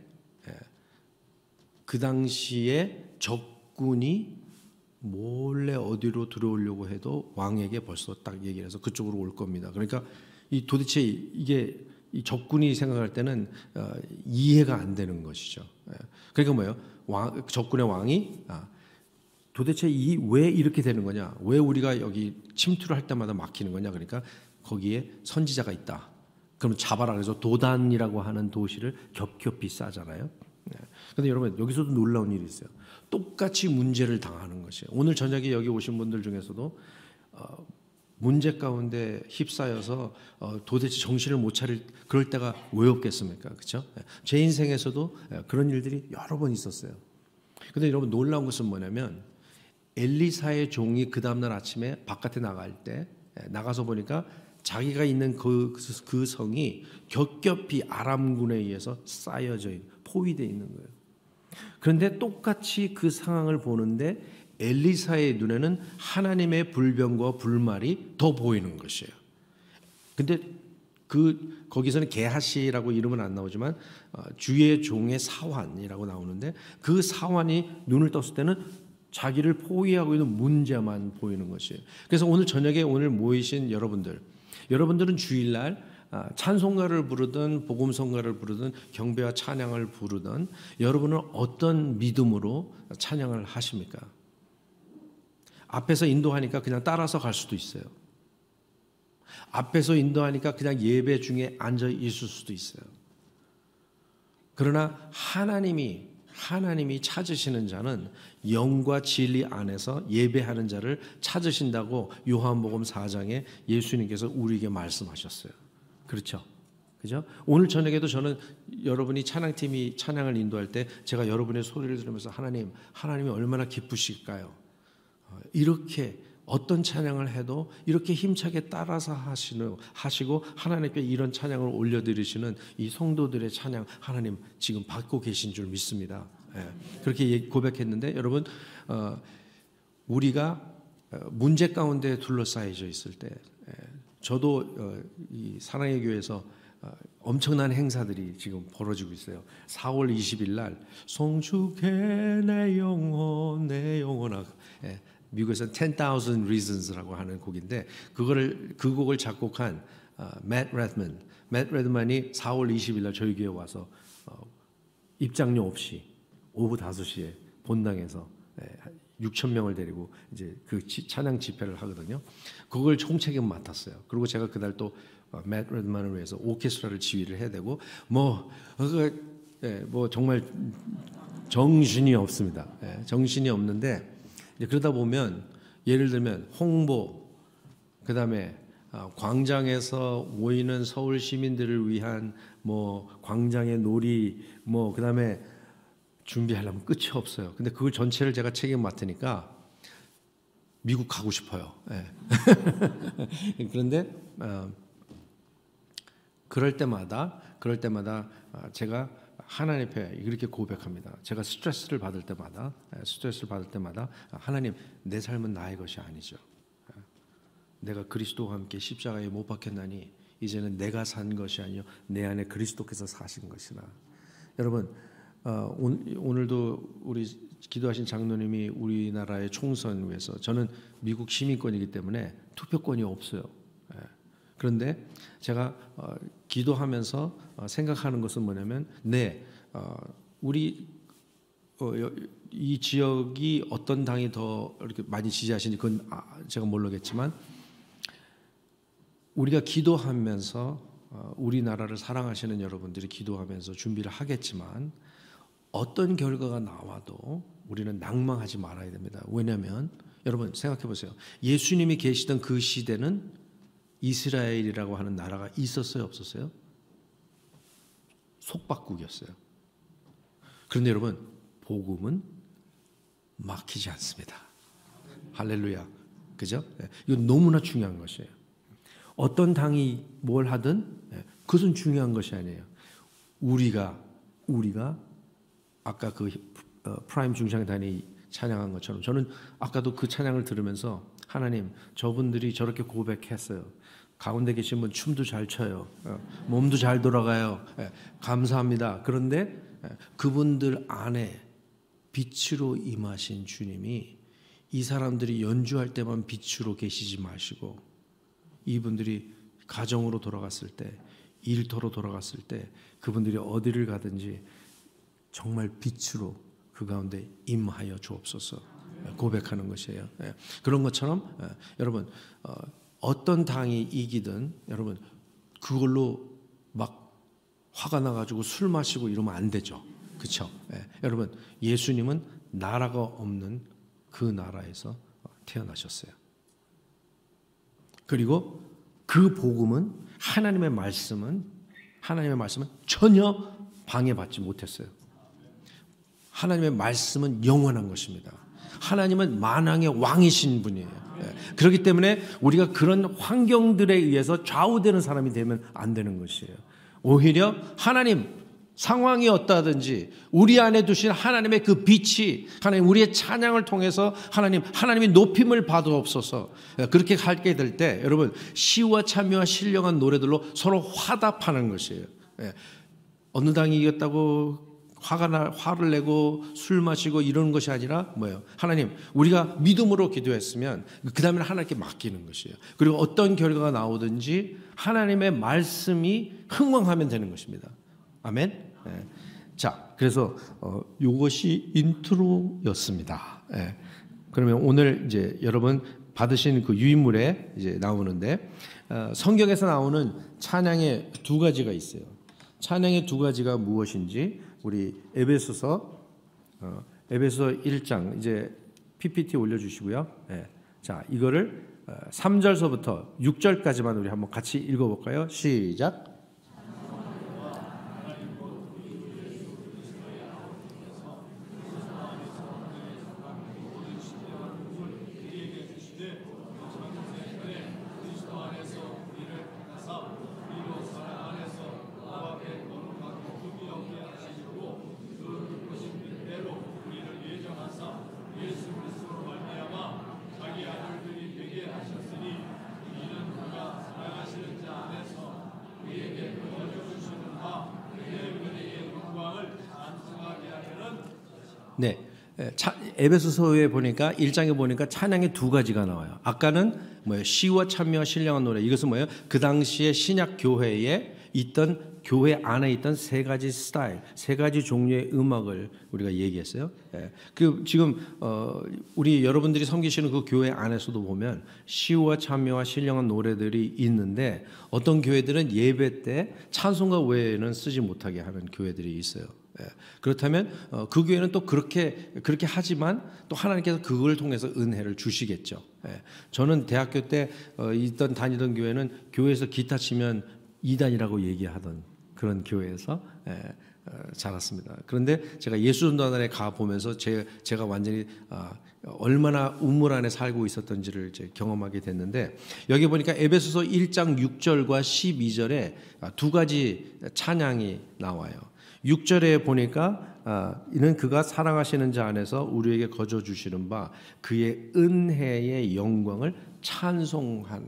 그 당시에 적군이 몰래 어디로 들어오려고 해도 왕에게 벌써 딱 얘기를 해서 그쪽으로 올 겁니다. 그러니까 이 도대체 이게 이 적군이 생각할 때는 이해가 안 되는 것이죠. 그러니까 뭐예요? 왕, 적군의 왕이 아, 도대체 이 왜 이렇게 되는 거냐? 왜 우리가 여기 침투를 할 때마다 막히는 거냐? 그러니까 거기에 선지자가 있다. 그러면 잡아라. 그래서 도단이라고 하는 도시를 겹겹이 싸잖아요. 그런데 여러분 여기서도 놀라운 일이 있어요. 똑같이 문제를 당하는 것이에요. 오늘 저녁에 여기 오신 분들 중에서도 어, 문제 가운데 휩싸여서 어, 도대체 정신을 못 차릴 그럴 때가 왜 없겠습니까? 그렇죠? 제 인생에서도 그런 일들이 여러 번 있었어요. 그런데 여러분 놀라운 것은 뭐냐면 엘리사의 종이 그 다음날 아침에 바깥에 나갈 때 나가서 보니까 자기가 있는 그, 그 성이 겹겹이 아람군에 의해서 쌓여져 있는 포위되어 있는 거예요. 그런데 똑같이 그 상황을 보는데 엘리사의 눈에는 하나님의 불병과 불말이 더 보이는 것이에요. 근데 그 거기서는 게하시라고 이름은 안 나오지만 주의 종의 사환이라고 나오는데 그 사환이 눈을 떴을 때는 자기를 포위하고 있는 문제만 보이는 것이에요. 그래서 오늘 저녁에 오늘 모이신 여러분들, 여러분들은 주일날 찬송가를 부르든 복음성가를 부르든 경배와 찬양을 부르든 여러분은 어떤 믿음으로 찬양을 하십니까? 앞에서 인도하니까 그냥 따라서 갈 수도 있어요. 앞에서 인도하니까 그냥 예배 중에 앉아 있을 수도 있어요. 그러나 하나님이 하나님이 찾으시는 자는 영과 진리 안에서 예배하는 자를 찾으신다고 요한복음 사 장에 예수님께서 우리에게 말씀하셨어요. 그렇죠? 그죠? 오늘 저녁에도 저는 여러분이 찬양팀이 찬양을 인도할 때 제가 여러분의 소리를 들으면서 하나님, 하나님이 얼마나 기쁘실까요? 이렇게 어떤 찬양을 해도 이렇게 힘차게 따라서 하시는, 하시고 하나님께 이런 찬양을 올려드리시는 이 성도들의 찬양 하나님 지금 받고 계신 줄 믿습니다. 예, 그렇게 고백했는데 여러분 어, 우리가 문제 가운데 둘러싸여져 있을 때 예, 저도 어, 이 사랑의 교회에서 어, 엄청난 행사들이 지금 벌어지고 있어요. 사월 이십일 날 송축해 내 영혼 내 영혼아 예, 미국에서는 ten thousand Reasons라고 하는 곡인데 그거를 그 곡을 작곡한 어, 맷 레드먼, 맷 레드먼이 사월 이십일 날 저희 교회 와서 어, 입장료 없이 오후 다섯 시에 본당에서 예, 육천 명을 데리고 이제 그 찬양 집회를 하거든요. 그걸 총책임 맡았어요. 그리고 제가 그날 또 맷 레드먼을 위해서 오케스트라를 지휘를 해야 되고 뭐, 그, 예, 뭐 정말 정신이 없습니다. 예, 정신이 없는데. 그러다 보면 예를 들면 홍보, 그 다음에 광장에서 모이는 서울 시민들을 위한 뭐 광장의 놀이, 뭐 그 다음에 준비하려면 끝이 없어요. 근데 그걸 전체를 제가 책임 맡으니까 미국 가고 싶어요. 네. 그런데 어, 그럴 때마다 그럴 때마다 제가 하나님 앞에 이렇게 고백합니다. 제가 스트레스를 받을 때마다 스트레스를 받을 때마다 하나님 내 삶은 나의 것이 아니죠. 내가 그리스도와 함께 십자가에 못 박혔나니 이제는 내가 산 것이 아니요 내 안에 그리스도께서 사신 것이라. 여러분 어, 오늘도 우리 기도하신 장로님이 우리나라의 총선 위해서, 저는 미국 시민권이기 때문에 투표권이 없어요. 예. 그런데 제가 어, 기도하면서 어, 생각하는 것은 뭐냐면, 네, 어, 우리 어, 이 지역이 어떤 당이 더 이렇게 많이 지지하시는지 그건 아, 제가 모르겠지만, 우리가 기도하면서 어, 우리나라를 사랑하시는 여러분들이 기도하면서 준비를 하겠지만, 어떤 결과가 나와도 우리는 낭망하지 말아야 됩니다. 왜냐하면 여러분 생각해 보세요. 예수님이 계시던 그 시대는 이스라엘이라고 하는 나라가 있었어요, 없었어요? 속박국이었어요. 그런데 여러분 복음은 막히지 않습니다. 할렐루야. 그죠? 이건 너무나 중요한 것이에요. 어떤 당이 뭘 하든 그것은 중요한 것이 아니에요. 우리가 우리가 아까 그 프라임 중창단이 찬양한 것처럼, 저는 아까도 그 찬양을 들으면서 하나님, 저분들이 저렇게 고백했어요. 가운데 계신 분 춤도 잘 춰요. 몸도 잘 돌아가요. 감사합니다. 그런데 그분들 안에 빛으로 임하신 주님이 이 사람들이 연주할 때만 빛으로 계시지 마시고, 이분들이 가정으로 돌아갔을 때, 일터로 돌아갔을 때, 그분들이 어디를 가든지 정말 빛으로 그 가운데 임하여 주옵소서 고백하는 것이에요. 그런 것처럼 여러분 어떤 당이 이기든 여러분 그걸로 막 화가 나가지고 술 마시고 이러면 안 되죠. 그렇죠? 여러분 예수님은 나라가 없는 그 나라에서 태어나셨어요. 그리고 그 복음은, 하나님의 말씀은 하나님의 말씀은 전혀 방해받지 못했어요. 하나님의 말씀은 영원한 것입니다. 하나님은 만왕의 왕이신 분이에요. 그렇기 때문에 우리가 그런 환경들에 의해서 좌우되는 사람이 되면 안 되는 것이에요. 오히려 하나님, 상황이 어떠하든지 우리 안에 두신 하나님의 그 빛이, 하나님 우리의 찬양을 통해서 하나님 하나님의 높임을 받으옵소서. 그렇게 하게 될 때 여러분 시와 찬미와 신령한 노래들로 서로 화답하는 것이에요. 어느 당이 이겼다고 화가 나, 화를 내고 술 마시고 이러는 것이 아니라 뭐예요? 하나님, 우리가 믿음으로 기도했으면 그 다음에 하나님께 맡기는 것이에요. 그리고 어떤 결과가 나오든지 하나님의 말씀이 흥왕하면 되는 것입니다. 아멘. 네. 자, 그래서 어, 이것이 인트로였습니다. 네. 그러면 오늘 이제 여러분 받으신 그 유인물에 이제 나오는데, 어, 성경에서 나오는 찬양의 두 가지가 있어요. 찬양의 두 가지가 무엇인지 우리 에베소서 어, 에베소서 일 장 이제 피피티 올려주시고요. 네. 자, 이거를 삼 절서부터 육 절까지만 우리 한번 같이 읽어볼까요? 시작. 네, 에베소서에 보니까 일 장에 보니까 찬양의 두 가지가 나와요. 아까는 뭐예요? 시와 찬미와 신령한 노래. 이것은 뭐예요? 그 당시에 신약 교회에 있던, 교회 안에 있던 세 가지 스타일, 세 가지 종류의 음악을 우리가 얘기했어요. 예. 그 지금 어, 우리 여러분들이 섬기시는 그 교회 안에서도 보면 시와 찬미와 신령한 노래들이 있는데, 어떤 교회들은 예배 때 찬송가 외에는 쓰지 못하게 하는 교회들이 있어요. 예. 그렇다면 어, 그 교회는 또 그렇게 그렇게 하지만 또 하나님께서 그걸 통해서 은혜를 주시겠죠. 예. 저는 대학교 때 어, 있던 다니던 교회는 교회에서 기타 치면 이단이라고 얘기하던 그런 교회에서 예, 어, 자랐습니다. 그런데 제가 예수전도단에 가 보면서 제, 제가 완전히 어, 얼마나 우물 안에 살고 있었던지를 이제 경험하게 됐는데, 여기 보니까 에베소서 일 장 육 절과 십이 절에 두 가지 찬양이 나와요. 육 절에 보니까 아, 이는 그가 사랑하시는 자 안에서 우리에게 거저 주시는 바 그의 은혜의 영광을 찬송하는 것.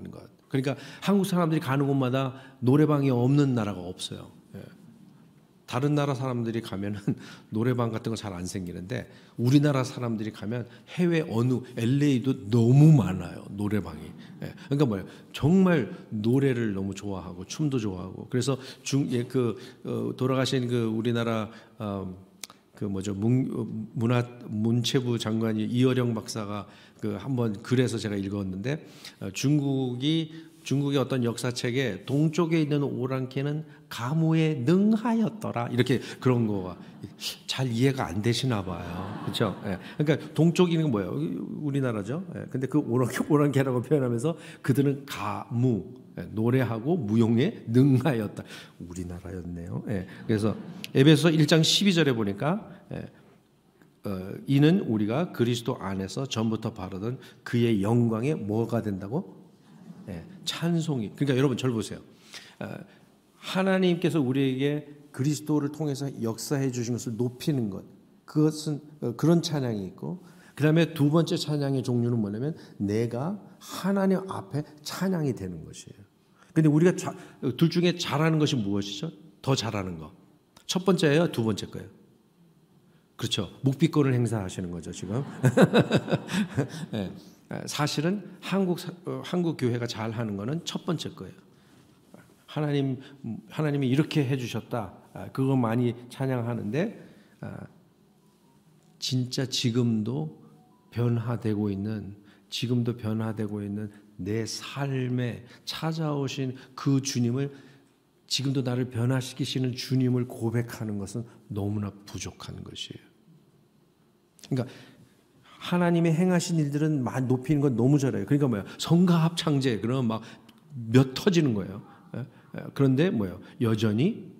그러니까 한국 사람들이 가는 곳마다 노래방이 없는 나라가 없어요. 예. 다른 나라 사람들이 가면은 노래방 같은 거 잘 안 생기는데 우리나라 사람들이 가면 해외 어느 엘에이도 너무 많아요. 노래방이. 예. 그러니까 뭐예요? 정말 노래를 너무 좋아하고 춤도 좋아하고 그래서 중 그 어, 돌아가신 그 우리나라 어, 그 뭐죠 문, 문화 문체부 장관이 이어령 박사가 그 한번 글에서 제가 읽었는데 어, 중국이 중국의 어떤 역사책에 동쪽에 있는 오랑캐는 가무에 능하였더라 이렇게 그런 거가 잘 이해가 안 되시나 봐요. 그렇죠? 예. 그러니까 동쪽이는 뭐예요? 우리나라죠. 예. 근데 그 오랑캐, 오랑캐라고 표현하면서 그들은 가무 예. 노래하고 무용에 능하였다. 우리나라였네요. 예. 그래서 에베소서 일 장 십이 절에 보니까 예. 어, 이는 우리가 그리스도 안에서 전부터 바르던 그의 영광에 뭐가 된다고? 예, 찬송이. 그러니까 여러분 저를 보세요. 어, 하나님께서 우리에게 그리스도를 통해서 역사해 주신 것을 높이는 것, 그것은 어, 그런 찬양이 있고, 그 다음에 두 번째 찬양의 종류는 뭐냐면 내가 하나님 앞에 찬양이 되는 것이에요. 근데 우리가 자, 둘 중에 잘하는 것이 무엇이죠? 더 잘하는 거. 첫 번째예요, 두 번째 거예요. 그렇죠. 묵비권을 행사하시는 거죠 지금. 네. 사실은 한국 한국 교회가 잘하는 거는 첫 번째 거예요. 하나님 하나님이 이렇게 해주셨다. 그거 많이 찬양하는데 진짜 지금도 변화되고 있는 지금도 변화되고 있는 내 삶에 찾아오신 그 주님을 지금도 나를 변화시키시는 주님을 고백하는 것은 너무나 부족한 것이에요. 그러니까 하나님의 행하신 일들은 막 높이는 건 너무 잘해요. 그러니까 뭐야? 성가 합창제 그러면 막 몇 터지는 거예요. 그런데 뭐예요? 여전히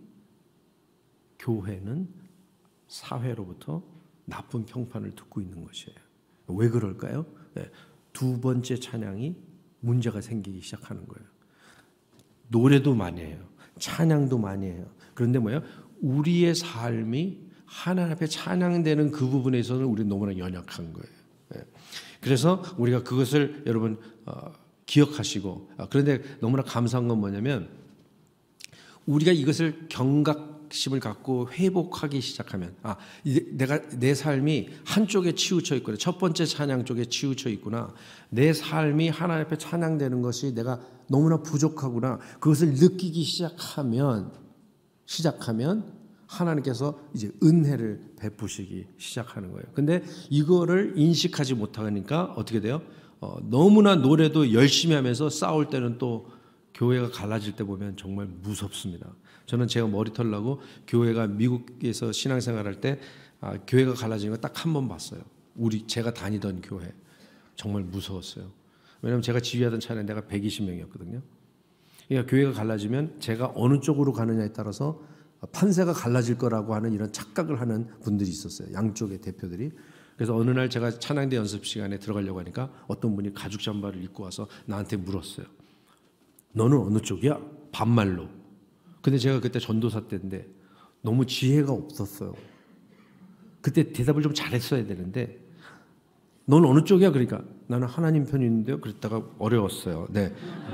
교회는 사회로부터 나쁜 평판을 듣고 있는 것이에요. 왜 그럴까요? 두 번째 찬양이 문제가 생기기 시작하는 거예요. 노래도 많이 해요. 찬양도 많이 해요. 그런데 뭐예요? 우리의 삶이 하나님 앞에 찬양되는 그 부분에 있어서는 우리는 너무나 연약한 거예요. 그래서 우리가 그것을 여러분 어, 기억하시고 어, 그런데 너무나 감사한 건 뭐냐면 우리가 이것을 경각심을 갖고 회복하기 시작하면 아 내가 내 삶이 한쪽에 치우쳐 있구나. 첫 번째 찬양 쪽에 치우쳐 있구나. 내 삶이 하나님 앞에 찬양되는 것이 내가 너무나 부족하구나. 그것을 느끼기 시작하면 시작하면 하나님께서 이제 은혜를 베푸시기 시작하는 거예요. 근데 이거를 인식하지 못하니까 어떻게 돼요? 어, 너무나 노래도 열심히 하면서 싸울 때는 또 교회가 갈라질 때 보면 정말 무섭습니다. 저는 제가 머리털 나고 교회가 미국에서 신앙생활할 때 아, 교회가 갈라지는 거 딱 한 번 봤어요. 우리 제가 다니던 교회 정말 무서웠어요. 왜냐하면 제가 지휘하던 차는 내가 백이십 명이었거든요. 그러니까 교회가 갈라지면 제가 어느 쪽으로 가느냐에 따라서 판세가 갈라질 거라고 하는 이런 착각을 하는 분들이 있었어요. 양쪽의 대표들이. 그래서 어느 날 제가 찬양대 연습 시간에 들어가려고 하니까 어떤 분이 가죽 잠바를 입고 와서 나한테 물었어요. 너는 어느 쪽이야? 반말로. 근데 제가 그때 전도사 때인데 너무 지혜가 없었어요. 그때 대답을 좀 잘했어야 되는데 너는 어느 쪽이야? 그러니까 나는 하나님 편인데요. 그랬다가 어려웠어요. 네.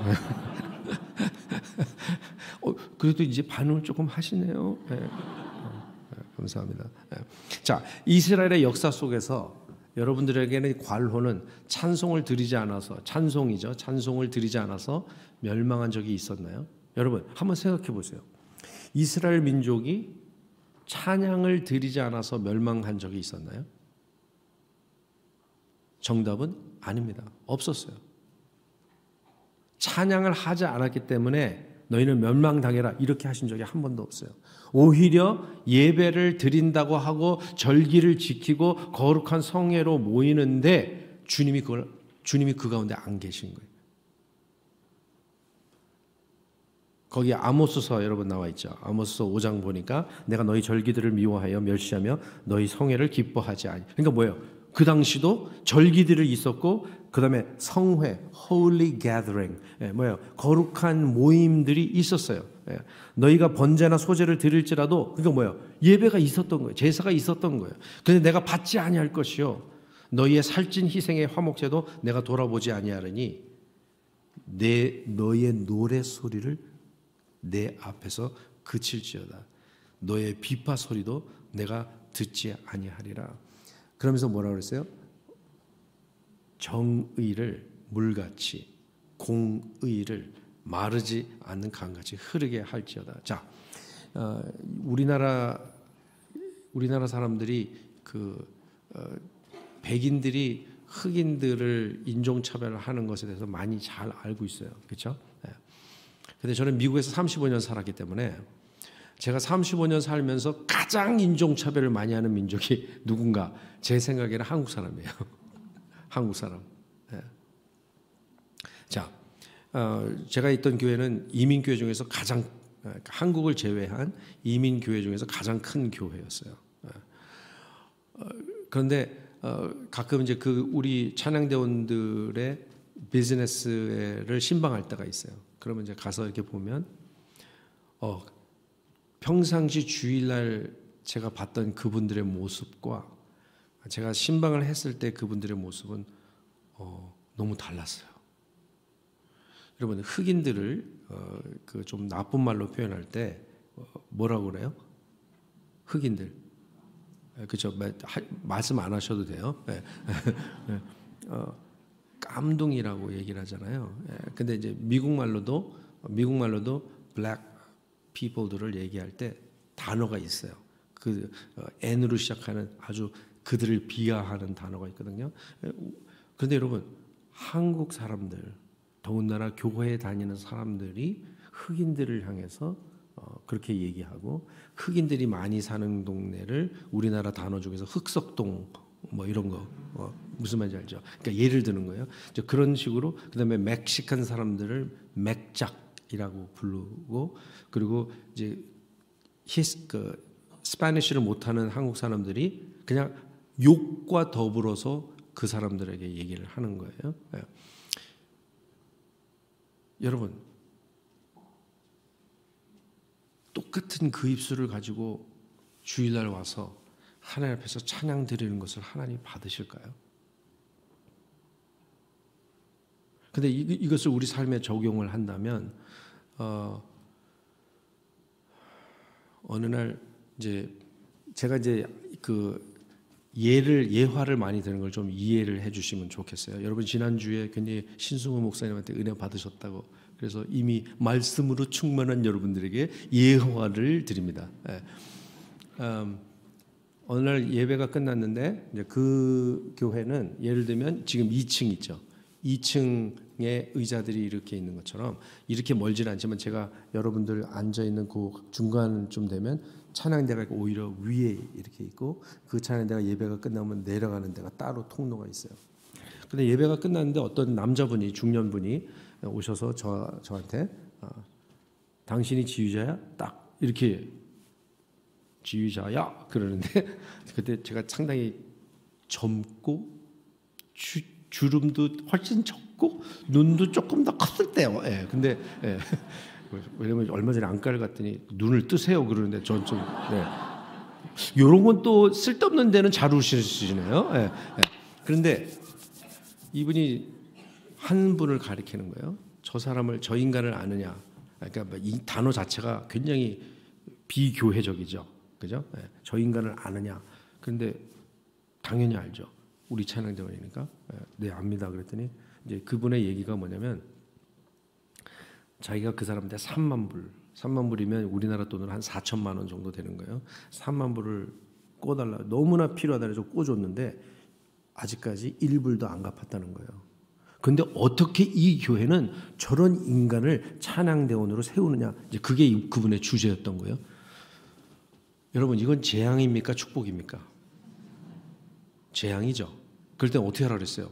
어, 그래도 이제 반응을 조금 하시네요. 네. 네, 감사합니다. 네. 자, 이스라엘의 역사 속에서 여러분들에게는 관호는 찬송을 드리지 않아서 찬송이죠. 찬송을 드리지 않아서 멸망한 적이 있었나요? 여러분 한번 생각해 보세요. 이스라엘 민족이 찬양을 드리지 않아서 멸망한 적이 있었나요? 정답은 아닙니다. 없었어요. 찬양을 하지 않았기 때문에 너희는 멸망당해라 이렇게 하신 적이 한 번도 없어요. 오히려 예배를 드린다고 하고 절기를 지키고 거룩한 성회로 모이는데 주님이 그걸 주님이 그 가운데 안 계신 거예요. 거기 아모스서 여러분 나와 있죠. 아모스서 오 장 보니까 내가 너희 절기들을 미워하여 멸시하며 너희 성회를 기뻐하지 아니. 그러니까 뭐예요? 그 당시도 절기들이 있었고 그 다음에 성회, holy gathering, 예, 뭐예요? 거룩한 모임들이 있었어요. 예, 너희가 번제나 소제를 드릴지라도 그러니까 뭐예요? 예배가 있었던 거예요. 제사가 있었던 거예요. 그런데 내가 받지 아니할 것이요. 너희의 살찐 희생의 화목제도 내가 돌아보지 아니하리니 내 너의 노래 소리를 내 앞에서 그칠지어다. 너의 비파 소리도 내가 듣지 아니하리라. 그러면서 뭐라 그랬어요? 정의를 물같이, 공의를 마르지 않는 강같이 흐르게 할지어다. 자, 어, 우리나라 우리나라 사람들이 그 어, 백인들이 흑인들을 인종차별하는 것에 대해서 많이 잘 알고 있어요. 그렇죠? 네. 근데 저는 미국에서 삼십오 년 살았기 때문에 제가 삼십오 년 살면서 가장 인종차별을 많이 하는 민족이 누군가, 제 생각에는 한국 사람이에요. 한국 사람. 네. 자, 어, 제가 있던 교회는 이민교회 중에서 가장, 한국을 제외한 이민교회 중에서 가장 큰 교회였어요. 어, 그런데 어, 가끔 이제 그 우리 찬양대원들의 비즈니스를 신방할 때가 있어요. 그러면 이제 가서 이렇게 보면 어, 평상시 주일날 제가 봤던 그분들의 모습과 제가 신방을 했을 때 그분들의 모습은 어, 너무 달랐어요. 여러분, 흑인들을 어, 그 좀 나쁜 말로 표현할 때 어, 뭐라고 그래요? 흑인들. 그렇죠. 말씀 안 하셔도 돼요. 네. 어, 깜둥이라고 얘기를 하잖아요. 네. 근데 이제 미국 말로도 미국 말로도 black people들을 얘기할 때 단어가 있어요. 그 어, N으로 시작하는 아주 그들을 비하하는 단어가 있거든요. 그런데 여러분, 한국 사람들, 더군다나 교회에 다니는 사람들이 흑인들을 향해서 어, 그렇게 얘기하고, 흑인들이 많이 사는 동네를 우리나라 단어 중에서 흑석동 뭐 이런 거 어, 무슨 말인지 알죠? 그러니까 예를 드는 거예요. 이제 그런 식으로, 그다음에 멕시칸 사람들을 맥작이라고 부르고, 그리고 이제 히스 그 스파니쉬를 못하는 한국 사람들이 그냥 욕과 더불어서 그 사람들에게 얘기를 하는 거예요. 네. 여러분, 똑같은 그 입술을 가지고 주일날 와서 하나님 앞에서 찬양 드리는 것을 하나님 받으실까요? 근데 이, 이것을 우리 삶에 적용을 한다면 어, 어느 날 이제 제가 이제 그 예를 예화를 많이 드는 걸 좀 이해를 해주시면 좋겠어요. 여러분, 지난주에 굉장히 신승호 목사님한테 은혜 받으셨다고, 그래서 이미 말씀으로 충만한 여러분들에게 예화를 드립니다. 예. 음, 어느 날 예배가 끝났는데 이제 그 교회는 예를 들면 지금 이 층 있죠. 이 층에 의자들이 이렇게 있는 것처럼 이렇게 멀지는 않지만 제가 여러분들 앉아 있는 그 중간쯤 되면 찬양대가 오히려 위에 이렇게 있고, 그 찬양대가 예배가 끝나면 내려가는 데가 따로 통로가 있어요. 근데 예배가 끝났는데 어떤 남자분이, 중년분이 오셔서 저, 저한테 어, 당신이 지휘자야? 딱 이렇게 지휘자야? 그러는데 그때 제가 상당히 젊고 주, 주름도 훨씬 적고 눈도 조금 더 컸을 때요. 예, 근데 예. 왜냐면 얼마 전에 안과를 갔더니 눈을 뜨세요 그러는데 전 좀 네. 이런 건 또 쓸데없는 데는 잘 웃으시네요. 예, 예. 그런데 이분이 한 분을 가리키는 거예요. 저 사람을, 저 인간을 아느냐. 그러니까 이 단어 자체가 굉장히 비교회적이죠. 그죠? 예. 저 인간을 아느냐. 그런데 당연히 알죠. 우리 찬양대원이니까. 예. 네, 압니다. 그랬더니 이제 그분의 얘기가 뭐냐면, 자기가 그 사람한테 삼만 불, 삼만 불이면 우리나라 돈으로 한 사천만 원 정도 되는 거예요. 삼만 불을 꿔달라, 너무나 필요하다 해서 꿔줬는데 아직까지 일 불도 안 갚았다는 거예요. 그런데 어떻게 이 교회는 저런 인간을 찬양대원으로 세우느냐, 이제 그게 그분의 주제였던 거예요. 여러분, 이건 재앙입니까? 축복입니까? 재앙이죠. 그럴 때 어떻게 하라 그랬어요?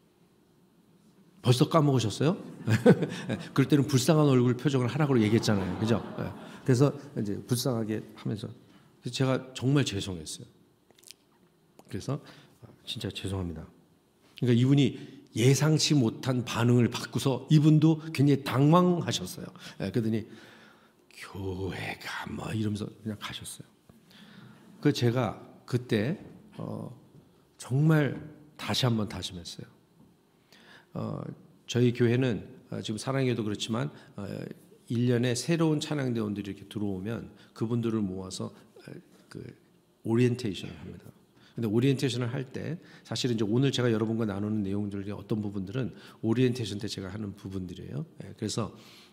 벌써 까먹으셨어요? 그럴 때는 불쌍한 얼굴 표정을 하라고 얘기했잖아요. 그죠? 그래서 이제 불쌍하게 하면서 제가 정말 죄송했어요. 그래서 진짜 죄송합니다. 그러니까 이분이 예상치 못한 반응을 받고서 이분도 굉장히 당황하셨어요. 그러더니 교회가 뭐 이러면서 그냥 가셨어요. 그 제가 그때 어 정말 다시 한번 다짐했어요. 어, 저희 교회는 어, 지금 사랑교회도 그렇지만 어, 일 년에 새로운 찬양대원들이 이렇게 들어오면 그분들을 모아서 어, 그 오리엔테이션을 합니다. 근데 오리엔테이션을 할 때 사실은 이제 오늘 제가 여러분과 나누는 내용들 중에 어떤 부분들은 오리엔테이션 때 제가 하는 부분들이에요. 예, 그래서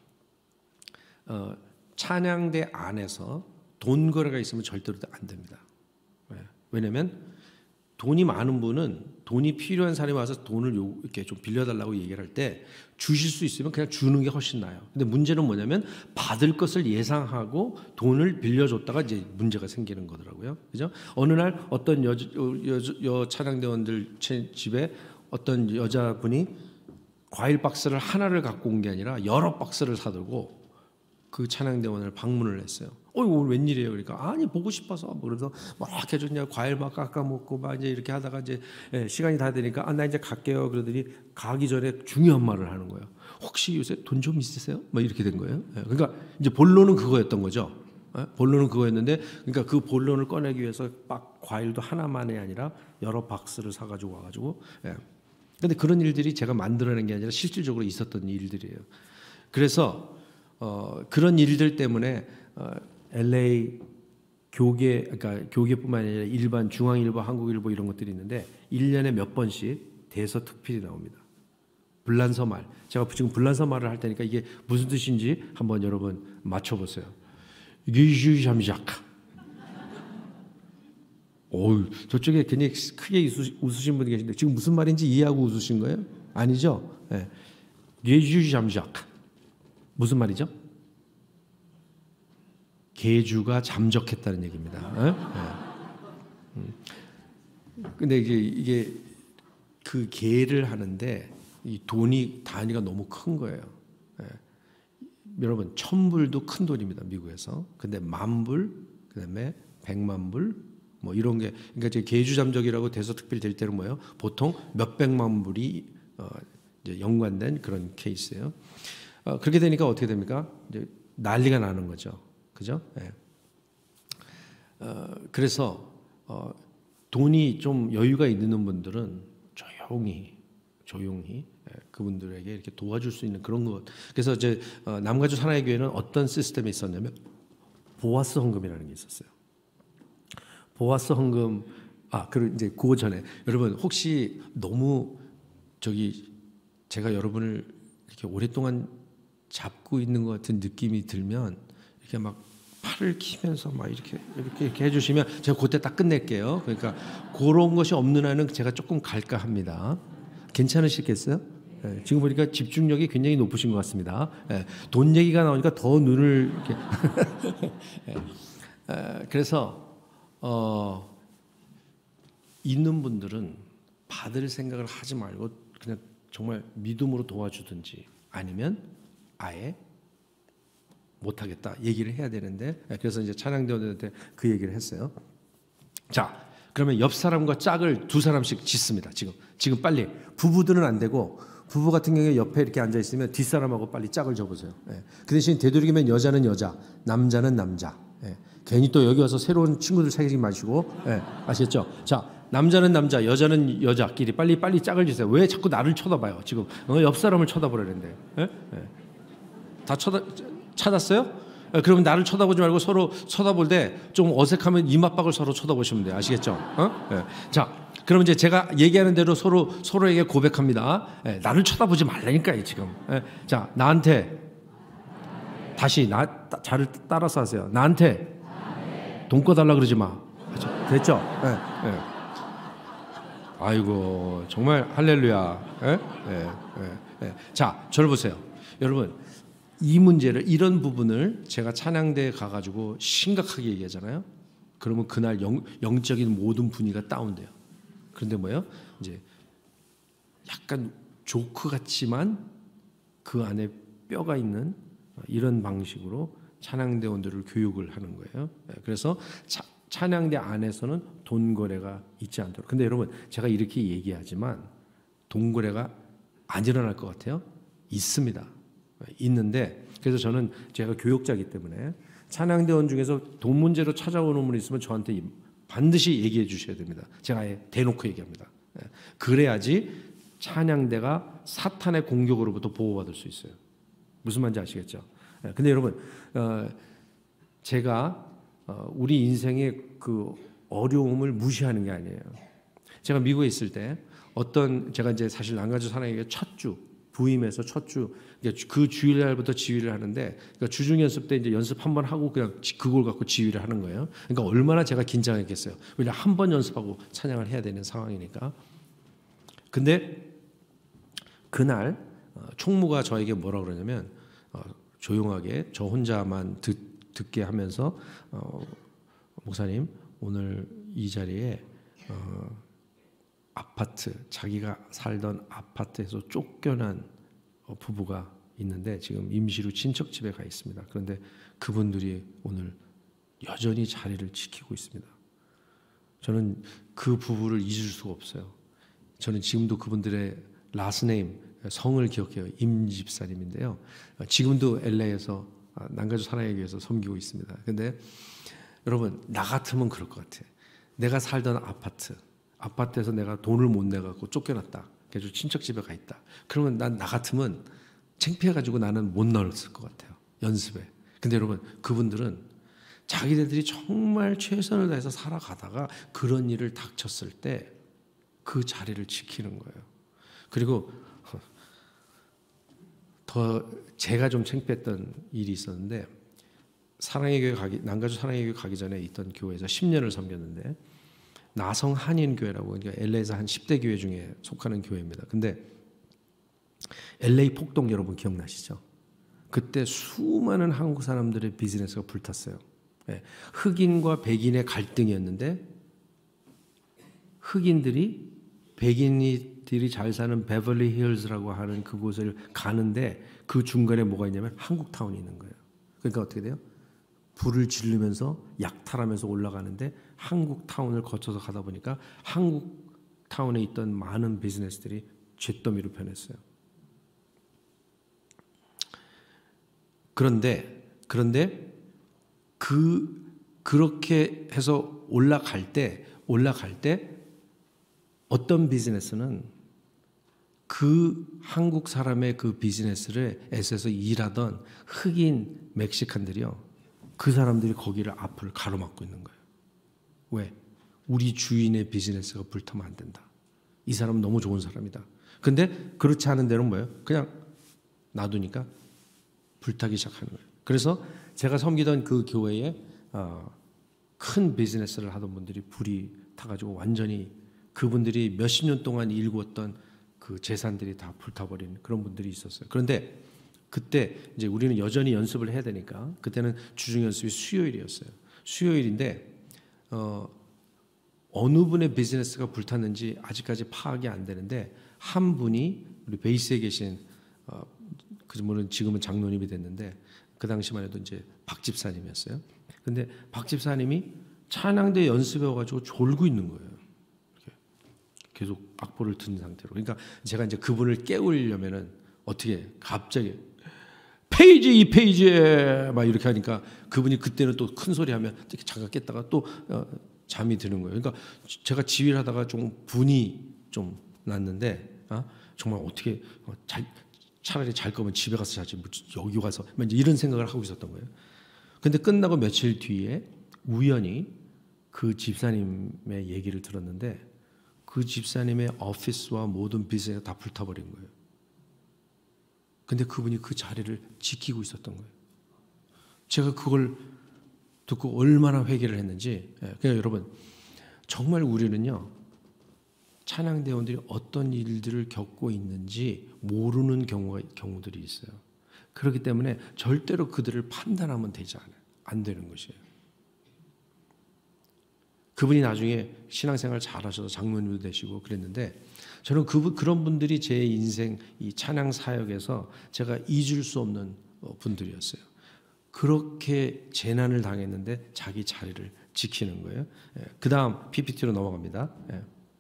어, 찬양대 안에서 돈 거래가 있으면 절대로 안 됩니다. 예, 왜냐하면 돈이 많은 분은 돈이 필요한 사람이 와서 돈을 요, 이렇게 좀 빌려달라고 얘기를 할 때 주실 수 있으면 그냥 주는 게 훨씬 나아요. 근데 문제는 뭐냐면 받을 것을 예상하고 돈을 빌려줬다가 이제 문제가 생기는 거더라고요. 그죠? 어느 날 어떤 여, 여, 여 찬양대원들 집에 어떤 여자분이 과일 박스를 하나를 갖고 온 게 아니라 여러 박스를 사들고 그 찬양대원을 방문을 했어요. 어, 오늘 웬일이에요? 그러니까 아니 보고 싶어서 뭐 그래서 막 해줬냐 과일 막 깎아 먹고 막 이제 이렇게 하다가 이제 예, 시간이 다 되니까 아, 나 이제 갈게요. 그러더니 가기 전에 중요한 말을 하는 거예요. 혹시 요새 돈 좀 있으세요? 막 이렇게 된 거예요. 예, 그러니까 이제 본론은 그거였던 거죠. 예, 본론은 그거였는데 그러니까 그 본론을 꺼내기 위해서 막 과일도 하나만이 아니라 여러 박스를 사가지고 와가지고. 예. 근데 그런 일들이 제가 만들어낸 게 아니라 실질적으로 있었던 일들이에요. 그래서 어, 그런 일들 때문에 어, 엘에이 교계, 그러니까 교계뿐만 아니라 일반 중앙일보, 한국일보 이런 것들이 있는데 일 년에 몇 번씩 대서특필이 나옵니다. 불란서 말. 제가 지금 불란서 말을 할 테니까 이게 무슨 뜻인지 한번 여러분 맞춰보세요. 유유잠자카. 어우, 저쪽에 굉장히 크게 웃으신 분이 계신데 지금 무슨 말인지 이해하고 웃으신 거예요? 아니죠? 네. 유유잠자카. 무슨 말이죠? 개주가 잠적했다는 얘기입니다. 네? 네. 음. 근데 이게, 이게 그 개를 하는데 이 돈이 단위가 너무 큰 거예요. 네. 여러분 천불도 큰 돈입니다. 미국에서. 근데 만불, 그다음에 백만불 뭐 이런 게 그러니까 이제 개주 잠적이라고 대서특필 될 때는 뭐예요? 보통 몇백만 불이 어, 이제 연관된 그런 케이스예요. 어, 그렇게 되니까 어떻게 됩니까? 이제 난리가 나는 거죠. 그죠? 예. 어, 그래서 어, 돈이 좀 여유가 있는 분들은 조용히, 조용히 예, 그분들에게 이렇게 도와줄 수 있는 그런 것. 그래서 이제 어, 남가주 사나이 교회는 어떤 시스템이 있었냐면 보아스 헌금이라는 게 있었어요. 보아스 헌금. 아, 그리고 이제 그 전에 여러분 혹시 너무 저기 제가 여러분을 이렇게 오랫동안 잡고 있는 것 같은 느낌이 들면 이렇게 막 팔을 키면서 막 이렇게 이렇게, 이렇게 해주시면 제가 그때 딱 끝낼게요. 그러니까 그런 것이 없는 한은 제가 조금 갈까 합니다. 괜찮으시겠어요? 네, 지금 보니까 집중력이 굉장히 높으신 것 같습니다. 네, 돈 얘기가 나오니까 더 눈을 이렇게. 네, 에, 그래서 어, 있는 분들은 받을 생각을 하지 말고 그냥 정말 믿음으로 도와주든지 아니면 아예 못하겠다 얘기를 해야 되는데 그래서 이제 찬양대원들한테 그 얘기를 했어요. 자, 그러면 옆 사람과 짝을 두 사람씩 짓습니다. 지금 지금 빨리 부부들은 안 되고 부부 같은 경우에 옆에 이렇게 앉아 있으면 뒷 사람하고 빨리 짝을 접으세요. 예. 그 대신 되도록이면 여자는 여자, 남자는 남자. 예. 괜히 또 여기 와서 새로운 친구들 사귀지 마시고, 예. 아시겠죠? 자, 남자는 남자, 여자는 여자끼리 빨리 빨리 짝을 지세요. 왜 자꾸 나를 쳐다봐요? 지금 어, 옆 사람을 쳐다보려는데. 예? 예. 다 쳐다 찾았어요? 그러면 나를 쳐다보지 말고 서로 쳐다볼 때 좀 어색하면 이맛박을 서로 쳐다보시면 돼요. 아시겠죠? 어? 네. 자, 그럼 이제 제가 얘기하는 대로 서로 서로에게 고백합니다. 네, 나를 쳐다보지 말라니까요, 지금. 네. 자, 나한테 다시 나 자를 따라서 하세요. 나한테 돈 꺼달라 그러지 마. 그렇죠? 됐죠? 네. 네. 아이고 정말 할렐루야. 네? 네. 네. 네. 자, 저를 보세요, 여러분. 이 문제를 이런 부분을 제가 찬양대에 가가지고 심각하게 얘기하잖아요. 그러면 그날 영, 영적인 모든 분위기가 다운돼요. 그런데 뭐예요? 이제 약간 조크 같지만 그 안에 뼈가 있는 이런 방식으로 찬양대원들을 교육을 하는 거예요. 그래서 차, 찬양대 안에서는 돈 거래가 있지 않도록. 근데 여러분 제가 이렇게 얘기하지만 돈 거래가 안 일어날 것 같아요? 있습니다. 있는데 그래서 저는 제가 교육자이기 때문에 찬양대원 중에서 돈 문제로 찾아오는 분이 있으면 저한테 반드시 얘기해 주셔야 됩니다. 제가 아예 대놓고 얘기합니다. 그래야지 찬양대가 사탄의 공격으로부터 보호받을 수 있어요. 무슨 말인지 아시겠죠? 근데 여러분, 어, 제가 어, 우리 인생의 그 어려움을 무시하는 게 아니에요. 제가 미국에 있을 때 어떤 제가 이제 사실 난가주 사랑에게 첫 주 부임해서 첫 주 그 주일날부터 지휘를 하는데, 그러니까 주중 연습 때 이제 연습 한 번 하고 그냥 그걸 갖고 지휘를 하는 거예요. 그러니까 얼마나 제가 긴장했겠어요. 왜냐 한 번 연습하고 찬양을 해야 되는 상황이니까. 근데 그날 총무가 저에게 뭐라 그러냐면 어, 조용하게 저 혼자만 듣, 듣게 하면서 어, 목사님 오늘 이 자리에 어, 아파트 자기가 살던 아파트에서 쫓겨난 부부가 있는데 지금 임시로 친척 집에 가 있습니다. 그런데 그분들이 오늘 여전히 자리를 지키고 있습니다. 저는 그 부부를 잊을 수가 없어요. 저는 지금도 그분들의 라스네임 성을 기억해요. 임 집사님인데요. 지금도 엘에이에서 난가주 사랑하기 위해서 섬기고 있습니다. 근데 여러분 나 같으면 그럴 것 같아. 내가 살던 아파트 아파트에서 내가 돈을 못 내갖고 쫓겨났다. 그래서 친척 집에 가 있다. 그러면 난 나 같으면 창피해가지고 나는 못 나왔을 것 같아요. 연습에. 근데 여러분 그분들은 자기네들이 정말 최선을 다해서 살아가다가 그런 일을 닥쳤을 때 그 자리를 지키는 거예요. 그리고 더 제가 좀 창피했던 일이 있었는데 사랑의 교회 가기 난가주 사랑의 교회 가기 전에 있던 교회에서 십 년을 섬겼는데 나성 한인교회라고 그러니까 엘에이에서 한 십 대 교회 중에 속하는 교회입니다. 근데 엘에이 폭동 여러분 기억나시죠? 그때 수많은 한국 사람들의 비즈니스가 불탔어요. 네. 흑인과 백인의 갈등이었는데 흑인들이 백인들이 잘 사는 베벌리 힐즈라고 하는 그곳을 가는데 그 중간에 뭐가 있냐면 한국타운이 있는 거예요. 그러니까 어떻게 돼요? 불을 지르면서 약탈하면서 올라가는데 한국타운을 거쳐서 가다 보니까 한국타운에 있던 많은 비즈니스들이 잿더미로 변했어요. 그런데 그런데 그 그렇게 해서 올라갈 때 올라갈 때 어떤 비즈니스는 그 한국 사람의 그 비즈니스를 애써서 일하던 흑인 멕시칸들이요. 그 사람들이 거기를 앞을 가로막고 있는 거예요. 왜? 우리 주인의 비즈니스가 불타면 안 된다. 이 사람은 너무 좋은 사람이다. 근데 그렇지 않은 데는 뭐예요? 그냥 놔두니까 불타기 시작하는 거예요. 그래서 제가 섬기던 그 교회에 어, 큰 비즈니스를 하던 분들이 불이 타가지고 완전히 그분들이 몇십 년 동안 일구었던 그 재산들이 다 불타버린 그런 분들이 있었어요. 그런데 그때 이제 우리는 여전히 연습을 해야 되니까 그때는 주중 연습이 수요일이었어요. 수요일인데 어, 어느 분의 비즈니스가 불탔는지 아직까지 파악이 안 되는데 한 분이 우리 베이스에 계신 어, 그분은 지금은 장로님이 됐는데 그 당시만 해도 이제 박 집사님이었어요. 근데 박 집사님이 찬양대 연습해 와가지고 졸고 있는 거예요. 계속 악보를 든 상태로. 그러니까 제가 이제 그분을 깨우려면은 어떻게 갑자기 페이지 이 페이지에 막 이렇게 하니까 그분이 그때는 또 큰 소리 하면 이렇게 잠깐 깼다가 또 어, 잠이 드는 거예요. 그러니까 제가 지휘를 하다가 좀 분이 좀 났는데 어? 정말 어떻게 어, 잘, 차라리 잘 거면 집에 가서 자지 여기 가서 이제 이런 생각을 하고 있었던 거예요. 근데 끝나고 며칠 뒤에 우연히 그 집사님의 얘기를 들었는데 그 집사님의 오피스와 모든 비즈니스가 다 불타버린 거예요. 근데 그분이 그 자리를 지키고 있었던 거예요. 제가 그걸 듣고 얼마나 회개를 했는지. 그러니까 여러분 정말 우리는요 찬양대원들이 어떤 일들을 겪고 있는지 모르는 경우가, 경우들이 있어요. 그렇기 때문에 절대로 그들을 판단하면 되지 않아요. 안 되는 것이에요. 그분이 나중에 신앙생활 잘하셔서 장로님도 되시고 그랬는데 저는 그, 그런 분들이 제 인생 이 찬양 사역에서 제가 잊을 수 없는 분들이었어요. 그렇게 재난을 당했는데 자기 자리를 지키는 거예요. 예, 그 다음 피피티로 넘어갑니다. 예.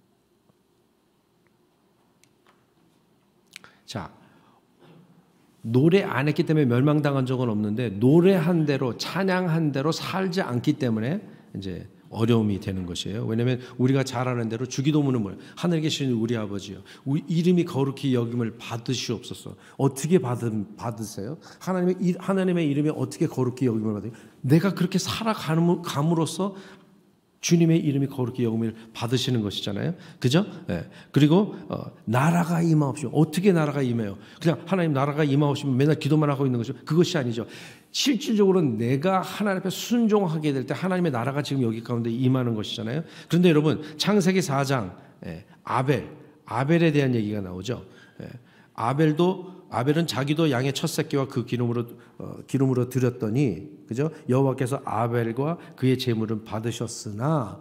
자, 노래 안 했기 때문에 멸망당한 적은 없는데 노래한 대로 찬양한 대로 살지 않기 때문에 이제 어려움이 되는 것이에요. 왜냐하면 우리가 잘 아는 대로 주기도문은 뭐예요? 하늘에 계신 우리 아버지요, 우리 이름이 거룩히 여김을 받으시옵소서. 어떻게 받음, 받으세요? 하나님의, 하나님의 이름이 어떻게 거룩히 여김을 받아요? 내가 그렇게 살아감으로써 주님의 이름이 거룩히 여김을 받으시는 것이잖아요. 그죠? 네. 그리고 어, 나라가 임하옵시고. 어떻게 나라가 임해요? 그냥 하나님 나라가 임하옵시면 맨날 기도만 하고 있는 것이죠. 그것이 아니죠. 실질적으로는 내가 하나님 앞에 순종하게 될 때 하나님의 나라가 지금 여기 가운데 임하는 것이잖아요. 그런데 여러분 창세기 사 장 예, 아벨 아벨에 대한 얘기가 나오죠. 예, 아벨도 아벨은 자기도 양의 첫 새끼와 그 기름으로 어, 기름으로 드렸더니 그죠? 여호와께서 아벨과 그의 제물은 받으셨으나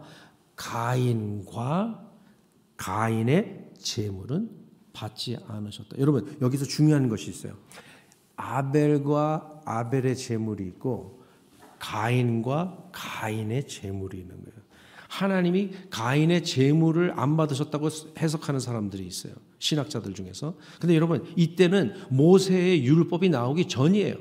가인과 가인의 제물은 받지 않으셨다. 여러분 여기서 중요한 것이 있어요. 아벨과 아벨의 제물이 있고 가인과 가인의 제물이 있는 거예요. 하나님이 가인의 제물을 안 받으셨다고 해석하는 사람들이 있어요. 신학자들 중에서. 근데 여러분 이때는 모세의 율법이 나오기 전이에요.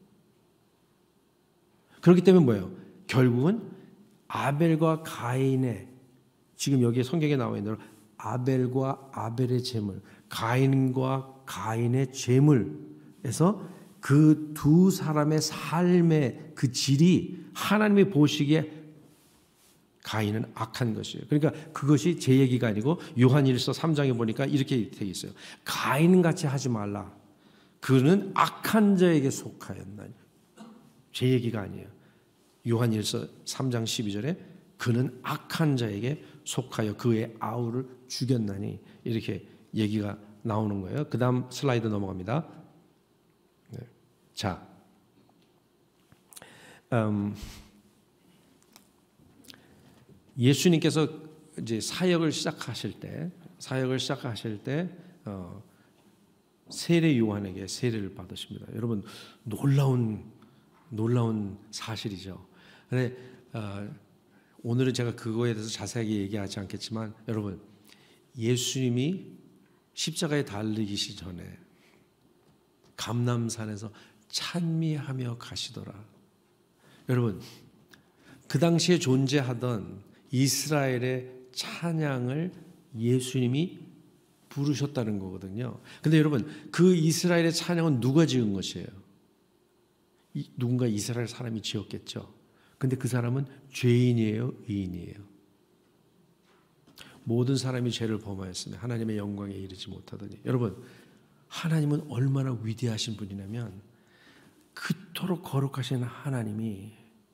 그렇기 때문에 뭐예요? 결국은 아벨과 가인의, 지금 여기에 성경에 나와 있는 대로 아벨과 아벨의 제물, 가인과 가인의 제물에서 그 두 사람의 삶의 그 질이 하나님이 보시기에 가인은 악한 것이에요. 그러니까 그것이 제 얘기가 아니고 요한일서 삼 장에 보니까 이렇게 되어 있어요. 가인같이 하지 말라. 그는 악한 자에게 속하였나니. 제 얘기가 아니에요. 요한일서 삼 장 십이 절에 그는 악한 자에게 속하여 그의 아우를 죽였나니 이렇게 얘기가 나오는 거예요. 그 다음 슬라이드 넘어갑니다. 네. 자, 음, 예수님께서 이제 사역을 시작하실 때, 사역을 시작하실 때 어, 세례 요한에게 세례를 받으십니다. 여러분 놀라운 놀라운 사실이죠. 근데 어, 오늘은 제가 그거에 대해서 자세하게 얘기하지 않겠지만 여러분 예수님이 십자가에 달리시기 전에 감람산에서 찬미하며 가시더라. 여러분 그 당시에 존재하던 이스라엘의 찬양을 예수님이 부르셨다는 거거든요. 근데 여러분 그 이스라엘의 찬양은 누가 지은 것이에요? 이, 누군가 이스라엘 사람이 지었겠죠. 근데 그 사람은 죄인이에요, 의인이에요? 모든 사람이 죄를 범하였으며 하나님의 영광에 이르지 못하더니. 여러분 하나님은 얼마나 위대하신 분이냐면 그토록 거룩하신 하나님이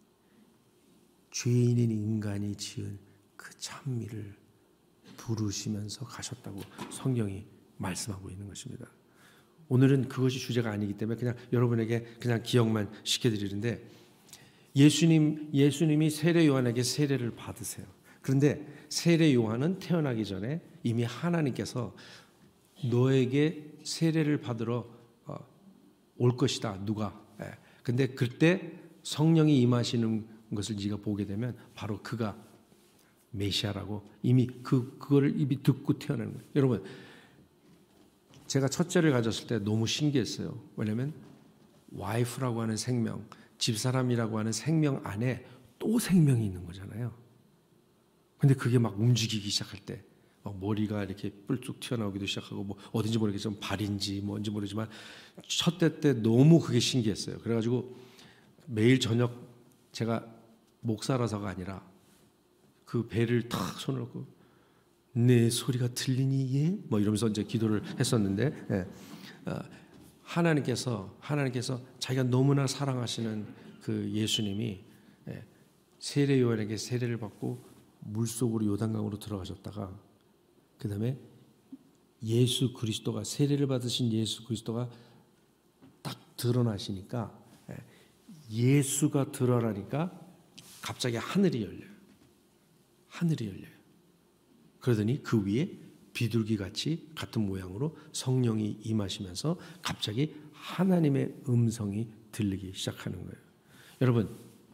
죄인인 인간이 지은 그 찬미를 부르시면서 가셨다고 성경이 말씀하고 있는 것입니다. 오늘은 그것이 주제가 아니기 때문에 그냥 여러분에게 그냥 기억만 시켜드리는데 예수님, 예수님이 세례 요한에게 세례를 받으세요. 그런데 세례 요한은 태어나기 전에 이미 하나님께서 너에게 세례를 받으러 올 것이다. 누가? 근데 그때 성령이 임하시는 것을 네가 보게 되면 바로 그가 메시아라고 이미 그 그거를 이미 듣고 태어나는 거예요. 여러분 제가 첫째를 가졌을 때 너무 신기했어요. 왜냐하면 와이프라고 하는 생명, 집사람이라고 하는 생명 안에 또 생명이 있는 거잖아요. 근데 그게 막 움직이기 시작할 때 막 머리가 이렇게 뿔쭉 튀어나오기도 시작하고 뭐 어딘지 모르겠지만 발인지 뭔지 모르지만 첫째 때 너무 그게 신기했어요. 그래가지고 매일 저녁 제가 목사라서가 아니라 그 배를 탁 손을 놓고 내 소리가 들리니 예? 뭐 이러면서 이제 기도를 했었는데 예. 어, 하나님께서 하나님께서 자기가 너무나 사랑하시는 그 예수님이 예, 세례 요한에게 세례를 받고 물속으로 요단강으로 들어가셨다가 그 다음에 예수 그리스도가 세례를 받으신 예수 그리스도가 딱 드러나시니까 예, 예수가 드러나니까 갑자기 하늘이 열려요. 하늘이 열려요. 그러더니 그 위에 비둘기같이 같은 모양으로 성령이 임하시면서 갑자기 하나님의 음성이 들리기 시작하는 거예요. 여러분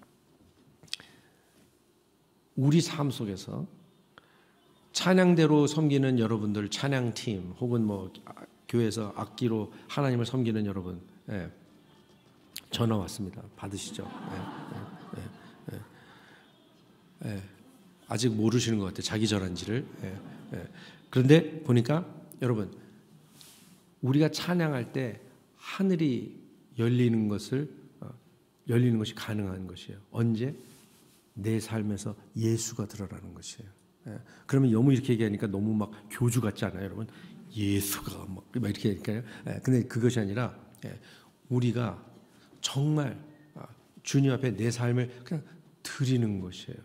우리 삶 속에서 찬양대로 섬기는 여러분들, 찬양팀 혹은 뭐 교회에서 악기로 하나님을 섬기는 여러분, 예, 전화 왔습니다. 받으시죠? 예, 예, 예, 예. 아직 모르시는 것 같아요. 자기 전한지를. 예, 예. 그런데 보니까 여러분, 우리가 찬양할 때 하늘이 열리는 것을 어, 열리는 것이 가능한 것이에요. 언제? 내 삶에서 예수가 드러나는 것이에요. 예. 그러면 너무 이렇게 얘기하니까 너무 막 교주 같지 않아요, 여러분? 예수가 막 이렇게 하니까요. 예. 근데 그것이 아니라 예. 우리가 정말 주님 앞에 내 삶을 그냥 드리는 것이에요.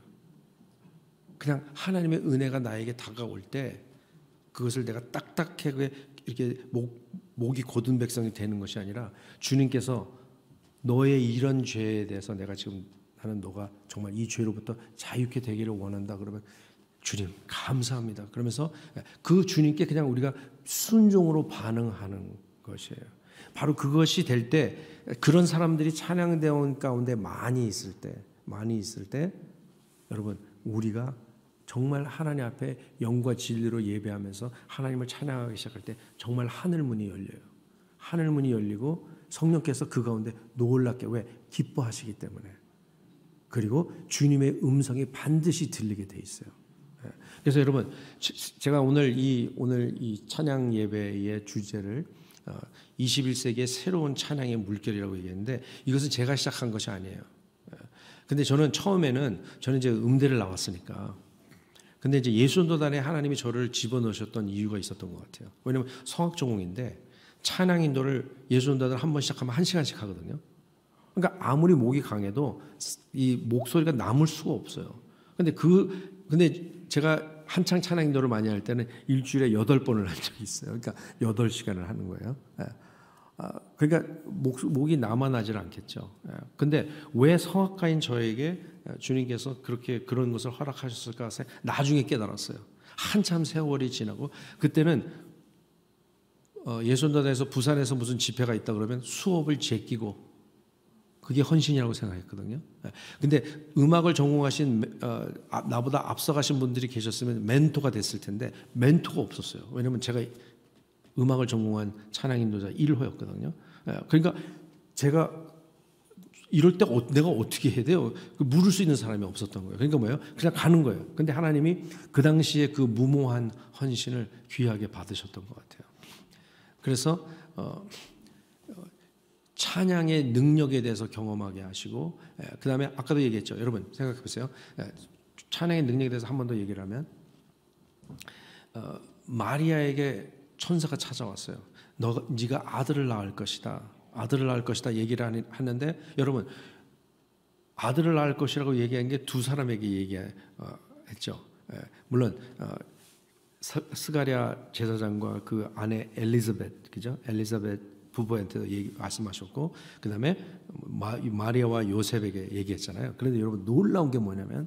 그냥 하나님의 은혜가 나에게 다가올 때 그것을 내가 딱딱하게 이렇게 목, 목이 곧은 백성이 되는 것이 아니라 주님께서 너의 이런 죄에 대해서 내가 지금 나는 너가 정말 이 죄로부터 자유케 되기를 원한다 그러면 주님 감사합니다. 그러면서 그 주님께 그냥 우리가 순종으로 반응하는 것이에요. 바로 그것이 될 때 그런 사람들이 찬양대원 가운데 많이 있을 때 많이 있을 때 여러분 우리가 정말 하나님 앞에 영과 진리로 예배하면서 하나님을 찬양하기 시작할 때 정말 하늘문이 열려요. 하늘문이 열리고 성령께서 그 가운데 놀랍게 왜? 기뻐하시기 때문에. 그리고 주님의 음성이 반드시 들리게 돼 있어요. 그래서 여러분 제가 오늘 이 오늘 이 찬양 예배의 주제를 이십일 세기의 새로운 찬양의 물결이라고 얘기했는데 이것은 제가 시작한 것이 아니에요. 근데 저는 처음에는 저는 이제 음대를 나왔으니까 근데 이제 예수전도단에 하나님이 저를 집어넣으셨던 이유가 있었던 것 같아요. 왜냐하면 성악 전공인데 찬양 인도를 예수전도단 한 번 시작하면 한 시간씩 하거든요. 그러니까 아무리 목이 강해도 이 목소리가 남을 수가 없어요. 근데 그 근데 제가 한창 찬양 인도를 많이 할 때는 일주일에 여덟 번을 한 적이 있어요. 그러니까 여덟 시간을 하는 거예요. 아, 그러니까 목, 목이 남아나질 않겠죠. 근데 왜 성악가인 저에게 주님께서 그렇게 그런 것을 허락하셨을까 나중에 깨달았어요. 한참 세월이 지나고 그때는 예수전도단에서 부산에서 무슨 집회가 있다 그러면 수업을 제끼고 그게 헌신이라고 생각했거든요. 근데 음악을 전공하신 어, 나보다 앞서가신 분들이 계셨으면 멘토가 됐을 텐데 멘토가 없었어요. 왜냐하면 제가 음악을 전공한 찬양 인도자 일 호였거든요. 그러니까 제가 이럴 때 내가 어떻게 해야 돼요? 물을 수 있는 사람이 없었던 거예요. 그러니까 뭐예요? 그냥 가는 거예요. 근데 하나님이 그 당시에 그 무모한 헌신을 귀하게 받으셨던 것 같아요. 그래서 어, 찬양의 능력에 대해서 경험하게 하시고 그 다음에 아까도 얘기했죠. 여러분 생각해 보세요. 찬양의 능력에 대해서 한 번 더 얘기를 하면 어, 마리아에게 천사가 찾아왔어요. 너, 네가 아들을 낳을 것이다. 아들을 낳을 것이다 얘기를 하는데 여러분 아들을 낳을 것이라고 얘기한 게 두 사람에게 얘기했죠. 물론 스가랴 제사장과 그 아내 엘리자벳, 그죠? 엘리자벳 부부한테도 얘기, 말씀하셨고 그 다음에 마리아와 요셉에게 얘기했잖아요. 그런데 여러분 놀라운 게 뭐냐면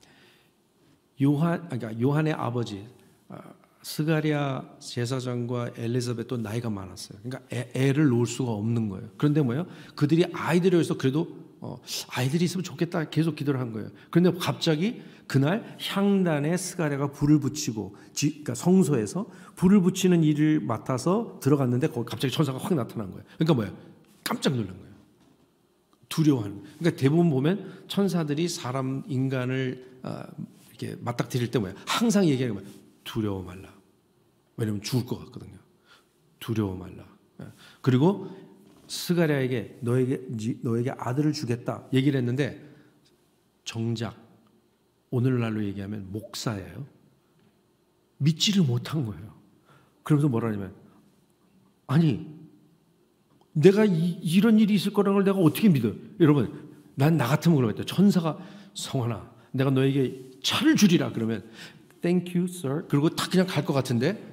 요한, 그러니까 요한의 아버지 스가랴 제사장과 엘리자벳도 나이가 많았어요. 그러니까 애, 애를 놓을 수가 없는 거예요. 그런데 뭐예요? 그들이 아이들이 있어 그래도 어, 아이들이 있으면 좋겠다 계속 기도를 한 거예요. 그런데 갑자기 그날 향단에 스가랴가 불을 붙이고 지, 그러니까 성소에서 불을 붙이는 일을 맡아서 들어갔는데 거기 갑자기 천사가 확 나타난 거예요. 그러니까 뭐예요? 깜짝 놀란 거예요. 두려워하는 거예요. 그러니까 대부분 보면 천사들이 사람 인간을 어, 이렇게 맞닥뜨릴 때 뭐예요? 항상 얘기하는 거예요. 두려워 말라. 왜냐하면 죽을 것 같거든요. 두려워 말라. 그리고 스가랴에게 너에게 너에게 아들을 주겠다 얘기를 했는데 정작 오늘날로 얘기하면 목사예요. 믿지를 못한 거예요. 그러면서 뭐라 하냐면 아니 내가 이, 이런 일이 있을 거라는 걸 내가 어떻게 믿어요? 여러분 난 나 같으면 그러겠다. 천사가 성환아 내가 너에게 차를 주리라 그러면 Thank you, sir. 그리고 딱 그냥 갈 것 같은데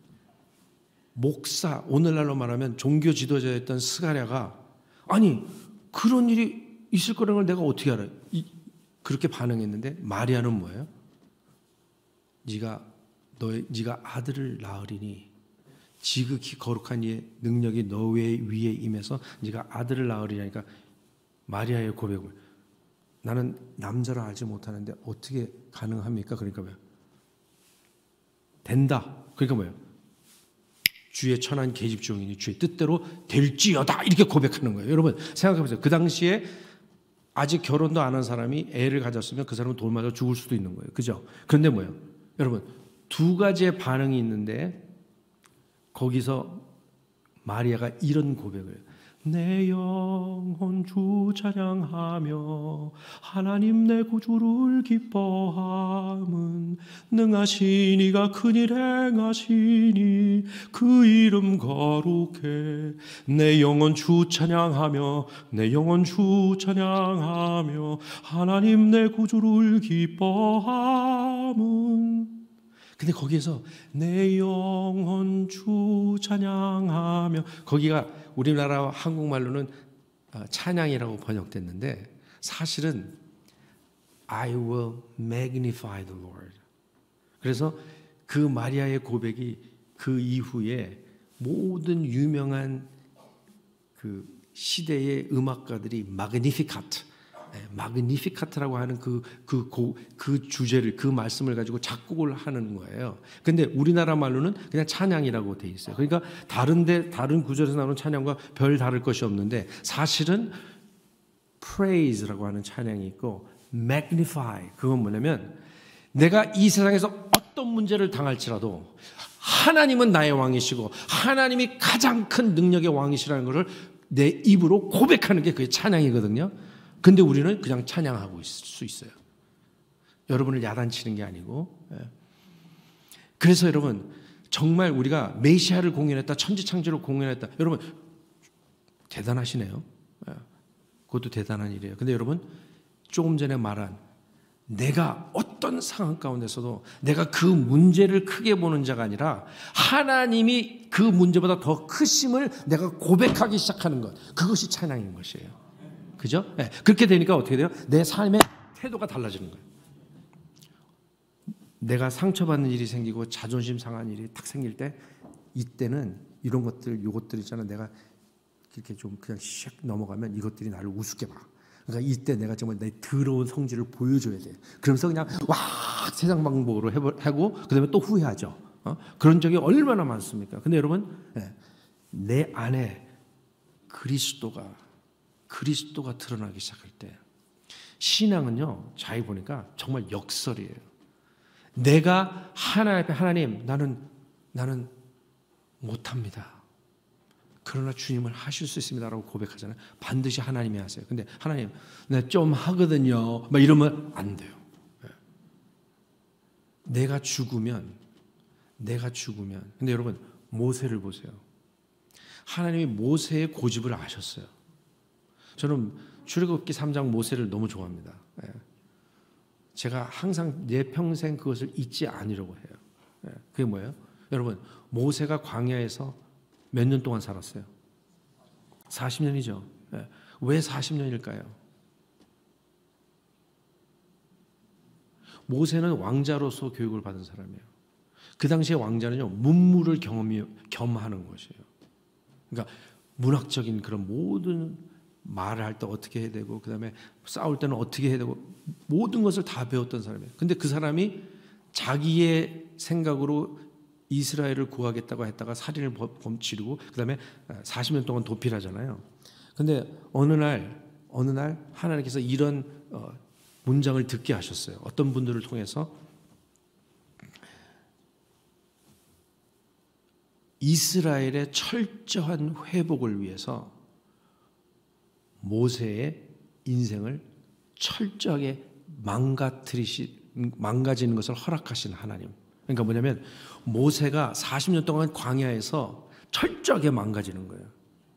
목사, 오늘날로 말하면 종교 지도자였던 스가랴가 아니 그런 일이 있을 거라는 걸 내가 어떻게 알아요? 이, 그렇게 반응했는데 마리아는 뭐예요? 네가 너의 네가 아들을 낳으리니 지극히 거룩한 이의 능력이 너 위에 임해서 네가 아들을 낳으리라니까 마리아의 고백을 나는 남자로 알지 못하는데 어떻게 가능합니까? 그러니까 뭐예요? 된다. 그러니까 뭐예요? 주의 천한 계집종이니 주의 뜻대로 될지어다 이렇게 고백하는 거예요. 여러분 생각해보세요. 그 당시에 아직 결혼도 안 한 사람이 애를 가졌으면 그 사람은 돌 맞아 죽을 수도 있는 거예요. 그죠? 그런데 뭐예요? 여러분, 두 가지의 반응이 있는데 거기서 마리아가 이런 고백을 해요. 내 영혼 주 찬양하며 하나님 내 구주를 기뻐함은 능하신 이가 큰일 행하시니 그 이름 거룩해. 내 영혼 주 찬양하며 내 영혼 주 찬양하며 하나님 내 구주를 기뻐함은. 근데 거기에서 내 영혼 주 찬양하며, 거기가 우리나라 한국말로는 찬양이라고 번역됐는데 사실은 I will magnify the Lord. 그래서 그 마리아의 고백이 그 이후에 모든 유명한 그 시대의 음악가들이 마그니피카트, 마그니피카트라고 하는 그, 그, 고, 그 주제를, 그 말씀을 가지고 작곡을 하는 거예요. 근데 우리나라 말로는 그냥 찬양이라고 돼 있어요. 그러니까 다른데, 다른 구절에서 나오는 찬양과 별 다를 것이 없는데 사실은 praise라고 하는 찬양이 있고 magnify, 그건 뭐냐면 내가 이 세상에서 어떤 문제를 당할지라도 하나님은 나의 왕이시고 하나님이 가장 큰 능력의 왕이시라는 것을 내 입으로 고백하는 게 그게 찬양이거든요. 근데 우리는 그냥 찬양하고 있을 수 있어요. 여러분을 야단치는 게 아니고. 그래서 여러분, 정말 우리가 메시아를 공연했다, 천지창조를 공연했다. 여러분 대단하시네요. 그것도 대단한 일이에요. 근데 여러분, 조금 전에 말한 내가 어떤 상황 가운데서도 내가 그 문제를 크게 보는 자가 아니라 하나님이 그 문제보다 더 크심을 내가 고백하기 시작하는 것, 그것이 찬양인 것이에요. 그죠? 네. 그렇게 되니까 어떻게 돼요? 내 삶의 태도가 달라지는 거예요. 내가 상처받는 일이 생기고 자존심 상한 일이 탁 생길 때, 이때는 이런 것들, 요것들 있잖아. 내가 이렇게 좀 그냥 샥 넘어가면 이것들이 나를 우습게 봐. 그러니까 이때 내가 정말 내 더러운 성질을 보여줘야 돼. 그러면서 그냥 와 세상 방법으로 하고 그다음에 또 후회하죠. 어? 그런 적이 얼마나 많습니까? 근데 여러분, 네. 내 안에 그리스도가 그리스도가 드러나기 시작할 때, 신앙은요, 잘 보니까 정말 역설이에요. 내가 하나님 앞에 하나님, 나는 나는 못합니다. 그러나 주님은 하실 수 있습니다라고 고백하잖아요. 반드시 하나님이 하세요. 근데 하나님, 나 좀 하거든요. 막 이러면 안 돼요. 내가 죽으면, 내가 죽으면. 근데 여러분, 모세를 보세요. 하나님이 모세의 고집을 아셨어요. 저는 출애굽기 삼 장 모세를 너무 좋아합니다. 제가 항상 내 평생 그것을 잊지 않으려고 해요. 그게 뭐예요? 여러분, 모세가 광야에서 몇 년 동안 살았어요? 사십 년이죠. 왜 사십 년일까요? 모세는 왕자로서 교육을 받은 사람이에요. 그 당시에 왕자는요, 문무를 경험이, 겸하는 것이에요. 그러니까 문학적인 그런 모든 말을 할 때 어떻게 해야 되고, 그 다음에 싸울 때는 어떻게 해야 되고, 모든 것을 다 배웠던 사람이에요. 근데 그 사람이 자기의 생각으로 이스라엘을 구하겠다고 했다가 살인을 범치르고, 그 다음에 사십 년 동안 도피하잖아요. 근데 어느 날, 어느 날 하나님께서 이런 문장을 듣게 하셨어요. 어떤 분들을 통해서 이스라엘의 철저한 회복을 위해서 모세의 인생을 철저하게 망가뜨리시, 망가지는 것을 허락하신 하나님. 그러니까 뭐냐면 모세가 사십 년 동안 광야에서 철저하게 망가지는 거예요.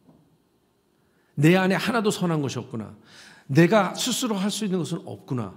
내 안에 하나도 선한 것이 없구나. 내가 스스로 할 수 있는 것은 없구나.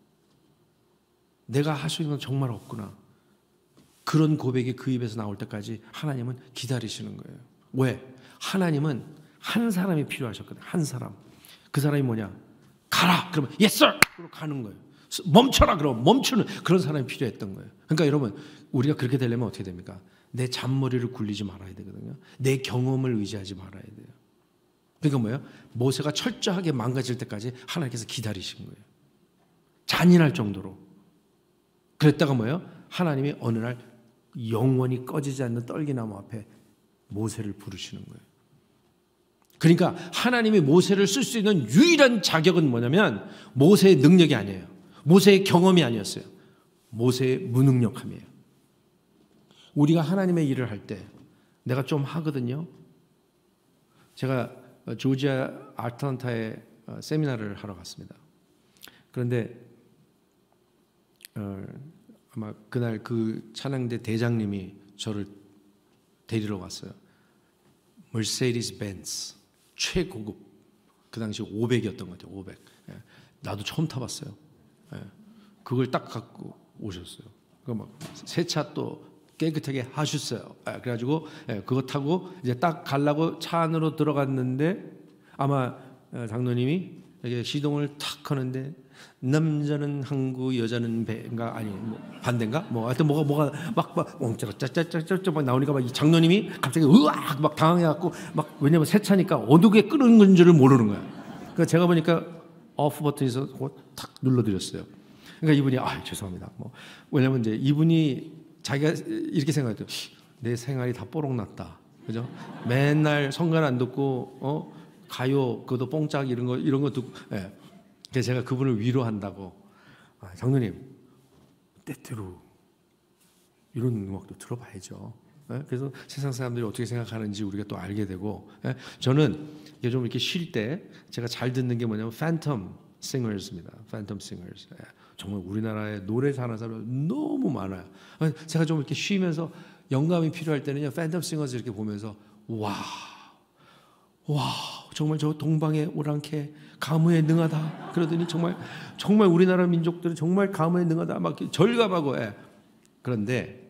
내가 할 수 있는 건 정말 없구나. 그런 고백이 그 입에서 나올 때까지 하나님은 기다리시는 거예요. 왜? 하나님은 한 사람이 필요하셨거든요. 한 사람. 그 사람이 뭐냐? 가라! 그러면 Yes, sir! 그러고 가는 거예요. 멈춰라! 그러면 멈추는 그런 사람이 필요했던 거예요. 그러니까 여러분, 우리가 그렇게 되려면 어떻게 됩니까? 내 잔머리를 굴리지 말아야 되거든요. 내 경험을 의지하지 말아야 돼요. 그러니까 뭐예요? 모세가 철저하게 망가질 때까지 하나님께서 기다리신 거예요. 잔인할 정도로. 그랬다가 뭐예요? 하나님이 어느 날 영원히 꺼지지 않는 떨기나무 앞에 모세를 부르시는 거예요. 그러니까 하나님이 모세를 쓸 수 있는 유일한 자격은 뭐냐면 모세의 능력이 아니에요. 모세의 경험이 아니었어요. 모세의 무능력함이에요. 우리가 하나님의 일을 할 때 내가 좀 하거든요. 제가 조지아 아틀란타에 세미나를 하러 갔습니다. 그런데 어, 아마 그날 그 찬양대 대장님이 저를 데리러 왔어요. 머세디스 벤츠 최고급, 그 당시 오백이었던 것 같아요. 오백. 예. 나도 처음 타봤어요. 예. 그걸 딱 갖고 오셨어요. 그 막 세차 또 깨끗하게 하셨어요. 예. 그래가지고 예. 그거 타고 이제 딱 가려고 차 안으로 들어갔는데 아마 장로님이 이렇게 시동을 탁 하는데 남자는 항구 여자는 배인가 아니 뭐 반대인가 뭐 하여튼 뭐가 뭐가 막막 엉짜짜짜짜짜 막 나오니까 막 이 장로님이 갑자기 으악 막 당황해갖고 막 왜냐면 새 차니까 어떻게 끄는 건지를 모르는 거야. 그러니까 제가 보니까 오프 버튼에서 탁 눌러드렸어요. 그러니까 이분이 아 죄송합니다. 뭐 왜냐면 이제 이분이 자기가 이렇게 생각했대요. 내 생활이 다 뽀록났다. 그죠? 맨날 성간 안 듣고 어 가요 그것도 뽕짝 이런 거 이런 거 듣고. 예. 그래서 제가 그분을 위로한다고 아, 장로님 때때로 이런 음악도 들어봐야죠. 예? 그래서 세상 사람들이 어떻게 생각하는지 우리가 또 알게 되고 예? 저는 좀 이렇게 쉴 때 제가 잘 듣는 게 뭐냐면 팬텀 싱어스입니다. 팬텀 싱어스. 예. 정말 우리나라에 노래 잘하는 사람이 너무 많아요. 제가 좀 이렇게 쉬면서 영감이 필요할 때는요 팬텀 싱어스 이렇게 보면서 와, 와 정말 저 동방의 오랑캐 가무에 능하다. 그러더니 정말 정말 우리나라 민족들은 정말 가무에 능하다. 막 절감하고. 예. 그런데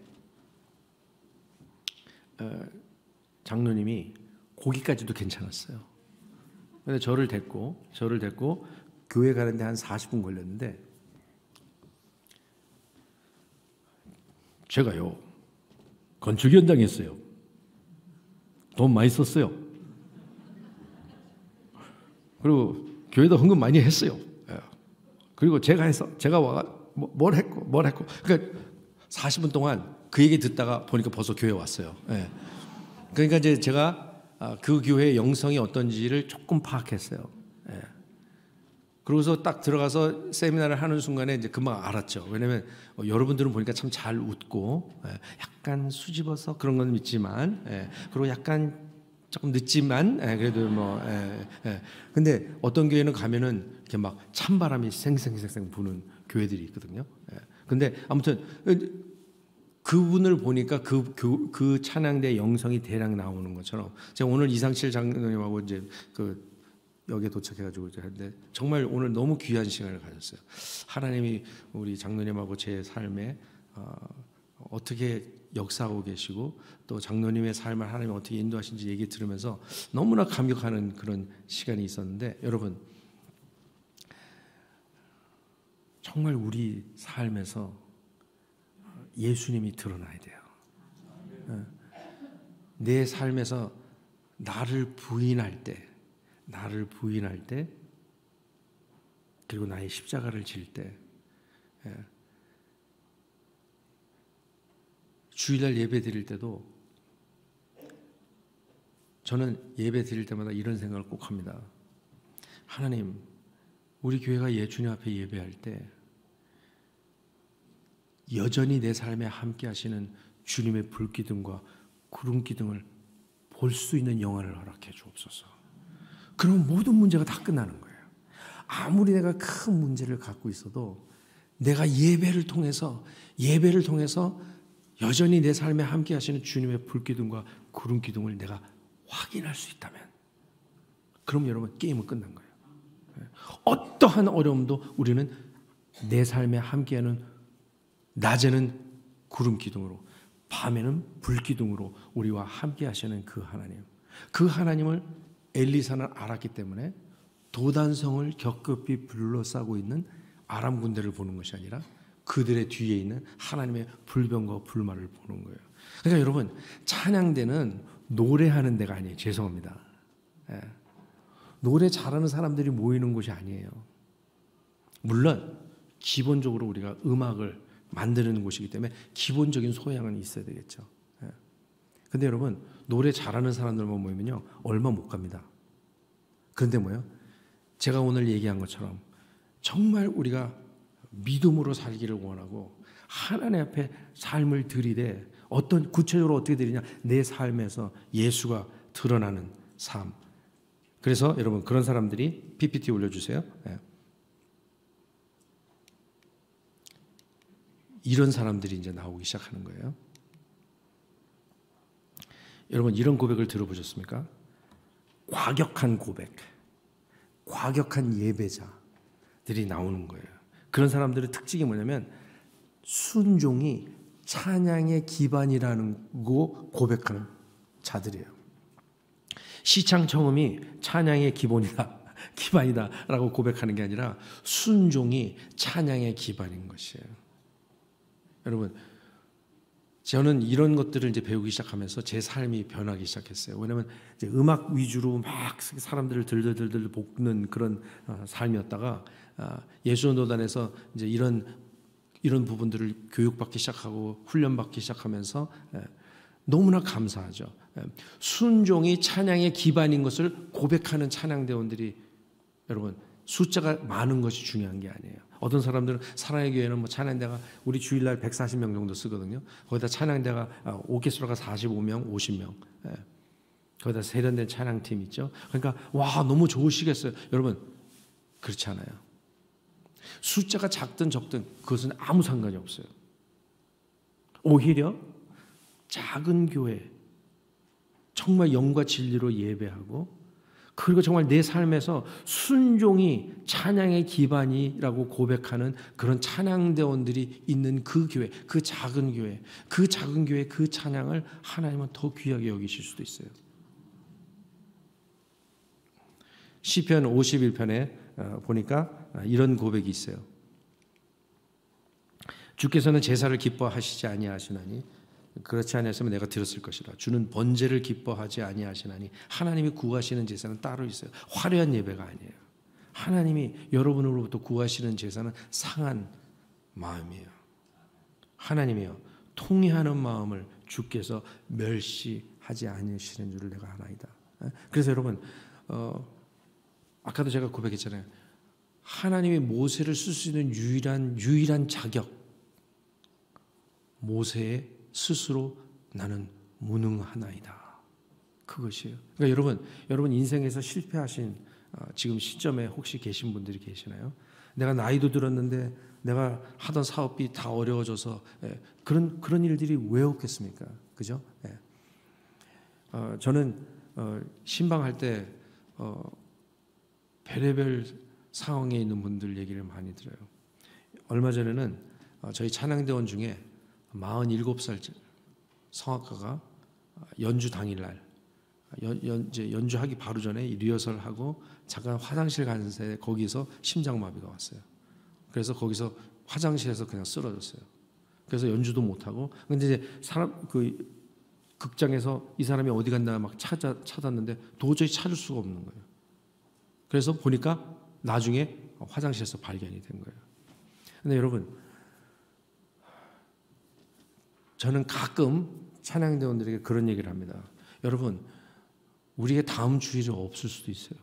어, 장로님이 거기까지도 괜찮았어요. 근데 저를 데리고 저를 데리고 교회 가는데 한 사십 분 걸렸는데 제가요 건축 현장에 있어요. 돈 많이 썼어요. 그리고 교회도 헌금 많이 했어요. 그리고 제가 해서 제가 와 뭘 했고 뭘 했고 그러니까 사십 분 동안 그 얘기 듣다가 보니까 벌써 교회 왔어요. 그러니까 이제 제가 그 교회의 영성이 어떤지를 조금 파악했어요. 그러고서 딱 들어가서 세미나를 하는 순간에 이제 금방 알았죠. 왜냐하면 여러분들은 보니까 참 잘 웃고 약간 수줍어서 그런 건 있지만 그리고 약간 조금 늦지만 예, 그래도 뭐 예, 예. 근데 어떤 교회는 가면은 이렇게 막 찬바람이 생생생생 부는 교회들이 있거든요. 예. 근데 아무튼 그분을 보니까 그, 그, 그 찬양대 영성이 대략 나오는 것처럼 제가 오늘 이상칠 장로님하고 이제 그 여기에 도착해가지고 이제 하는데 정말 오늘 너무 귀한 시간을 가졌어요. 하나님이 우리 장로님하고 제 삶에 어, 어떻게 역사하고 계시고 또 장로님의 삶을 하나님이 어떻게 인도하신지 얘기 들으면서 너무나 감격하는 그런 시간이 있었는데 여러분 정말 우리 삶에서 예수님이 드러나야 돼요. 내 삶에서 나를 부인할 때 나를 부인할 때 그리고 나의 십자가를 질 때 주일날 예배 드릴 때도 저는 예배 드릴 때마다 이런 생각을 꼭 합니다. 하나님, 우리 교회가 예 주님 앞에 예배할 때 여전히 내 삶에 함께 하시는 주님의 불기둥과 구름기둥을 볼 수 있는 영안을 허락해 주옵소서. 그러면 모든 문제가 다 끝나는 거예요. 아무리 내가 큰 문제를 갖고 있어도 내가 예배를 통해서 예배를 통해서 여전히 내 삶에 함께 하시는 주님의 불기둥과 구름기둥을 내가 확인할 수 있다면 그럼 여러분 게임은 끝난 거예요. 어떠한 어려움도 우리는 내 삶에 함께하는 낮에는 구름기둥으로 밤에는 불기둥으로 우리와 함께 하시는 그 하나님 그 하나님을 엘리사는 알았기 때문에 도단성을 겹겹이 둘러싸고 있는 아람 군대를 보는 것이 아니라 그들의 뒤에 있는 하나님의 불병과 불말을 보는 거예요. 그러니까 여러분 찬양대는 노래하는 데가 아니에요. 죄송합니다. 예. 노래 잘하는 사람들이 모이는 곳이 아니에요. 물론 기본적으로 우리가 음악을 만드는 곳이기 때문에 기본적인 소양은 있어야 되겠죠. 예. 근데 여러분 노래 잘하는 사람들만 모이면요 얼마 못 갑니다. 그런데 뭐예요? 제가 오늘 얘기한 것처럼 정말 우리가 믿음으로 살기를 원하고 하나님 앞에 삶을 드리되 어떤 구체적으로 어떻게 드리냐? 내 삶에서 예수가 드러나는 삶. 그래서 여러분 그런 사람들이 피피티 올려주세요. 네. 이런 사람들이 이제 나오기 시작하는 거예요. 여러분 이런 고백을 들어보셨습니까? 과격한 고백, 과격한 예배자들이 나오는 거예요. 그런 사람들의 특징이 뭐냐면 순종이 찬양의 기반이라는 거 고백하는 자들이에요. 시창청음이 찬양의 기본이다, 기반이다라고 고백하는 게 아니라 순종이 찬양의 기반인 것이에요. 여러분, 저는 이런 것들을 이제 배우기 시작하면서 제 삶이 변하기 시작했어요. 왜냐하면 이제 음악 위주로 막 사람들을 들들들들 볶는 그런 삶이었다가 예수전도단에서 이제 이런 이런 부분들을 교육받기 시작하고 훈련받기 시작하면서 너무나 감사하죠. 순종이 찬양의 기반인 것을 고백하는 찬양대원들이 여러분 숫자가 많은 것이 중요한 게 아니에요. 어떤 사람들은 사랑의 교회는 뭐 찬양대가 우리 주일날 백사십 명 정도 쓰거든요. 거기다 찬양대가 오케스트라가 사십오 명, 오십 명. 거기다 세련된 찬양팀 있죠. 그러니까 와 너무 좋으시겠어요. 여러분 그렇지 않아요. 숫자가 작든 적든 그것은 아무 상관이 없어요. 오히려 작은 교회 정말 영과 진리로 예배하고 그리고 정말 내 삶에서 순종이 찬양의 기반이라고 고백하는 그런 찬양대원들이 있는 그 교회, 그 작은 교회, 그 작은 교회 그 찬양을 하나님은 더 귀하게 여기실 수도 있어요. 시편 오십일 편에 보니까 이런 고백이 있어요. 주께서는 제사를 기뻐하시지 아니하시나니 그렇지 아니하시면 내가 들었을 것이라. 주는 번제를 기뻐하지 아니하시나니 하나님이 구하시는 제사는 따로 있어요. 화려한 예배가 아니에요. 하나님이 여러분으로부터 구하시는 제사는 상한 마음이에요. 하나님이요 통회하는 마음을 주께서 멸시하지 아니하시는 줄을 내가 아나이다. 그래서 여러분 어, 아까도 제가 고백했잖아요. 하나님이 모세를 쓸 수 있는 유일한 유일한 자격, 모세의 스스로 나는 무능하나이다. 그것이에요. 그러니까 여러분, 여러분 인생에서 실패하신 지금 시점에 혹시 계신 분들이 계시나요? 내가 나이도 들었는데 내가 하던 사업이 다 어려워져서 그런 그런 일들이 왜 없겠습니까? 그죠? 어, 저는 어, 신방할 때 어, 별의별 상황에 있는 분들 얘기를 많이 들어요. 얼마 전에는 어, 저희 찬양대원 중에 마흔일곱 살 성악가가 연주 당일날 연, 연, 이제 연주하기 바로 전에 리허설하고 잠깐 화장실 가는 새 거기서 심장마비가 왔어요. 그래서 거기서 화장실에서 그냥 쓰러졌어요. 그래서 연주도 못하고 근데 이제 사람 그 극장에서 이 사람이 어디 갔나 막 찾아 찾았는데 도저히 찾을 수가 없는 거예요. 그래서 보니까 나중에 화장실에서 발견이 된 거예요. 근데 여러분 저는 가끔 찬양대원들에게 그런 얘기를 합니다. 여러분, 우리의 다음 주일에 없을 수도 있어요.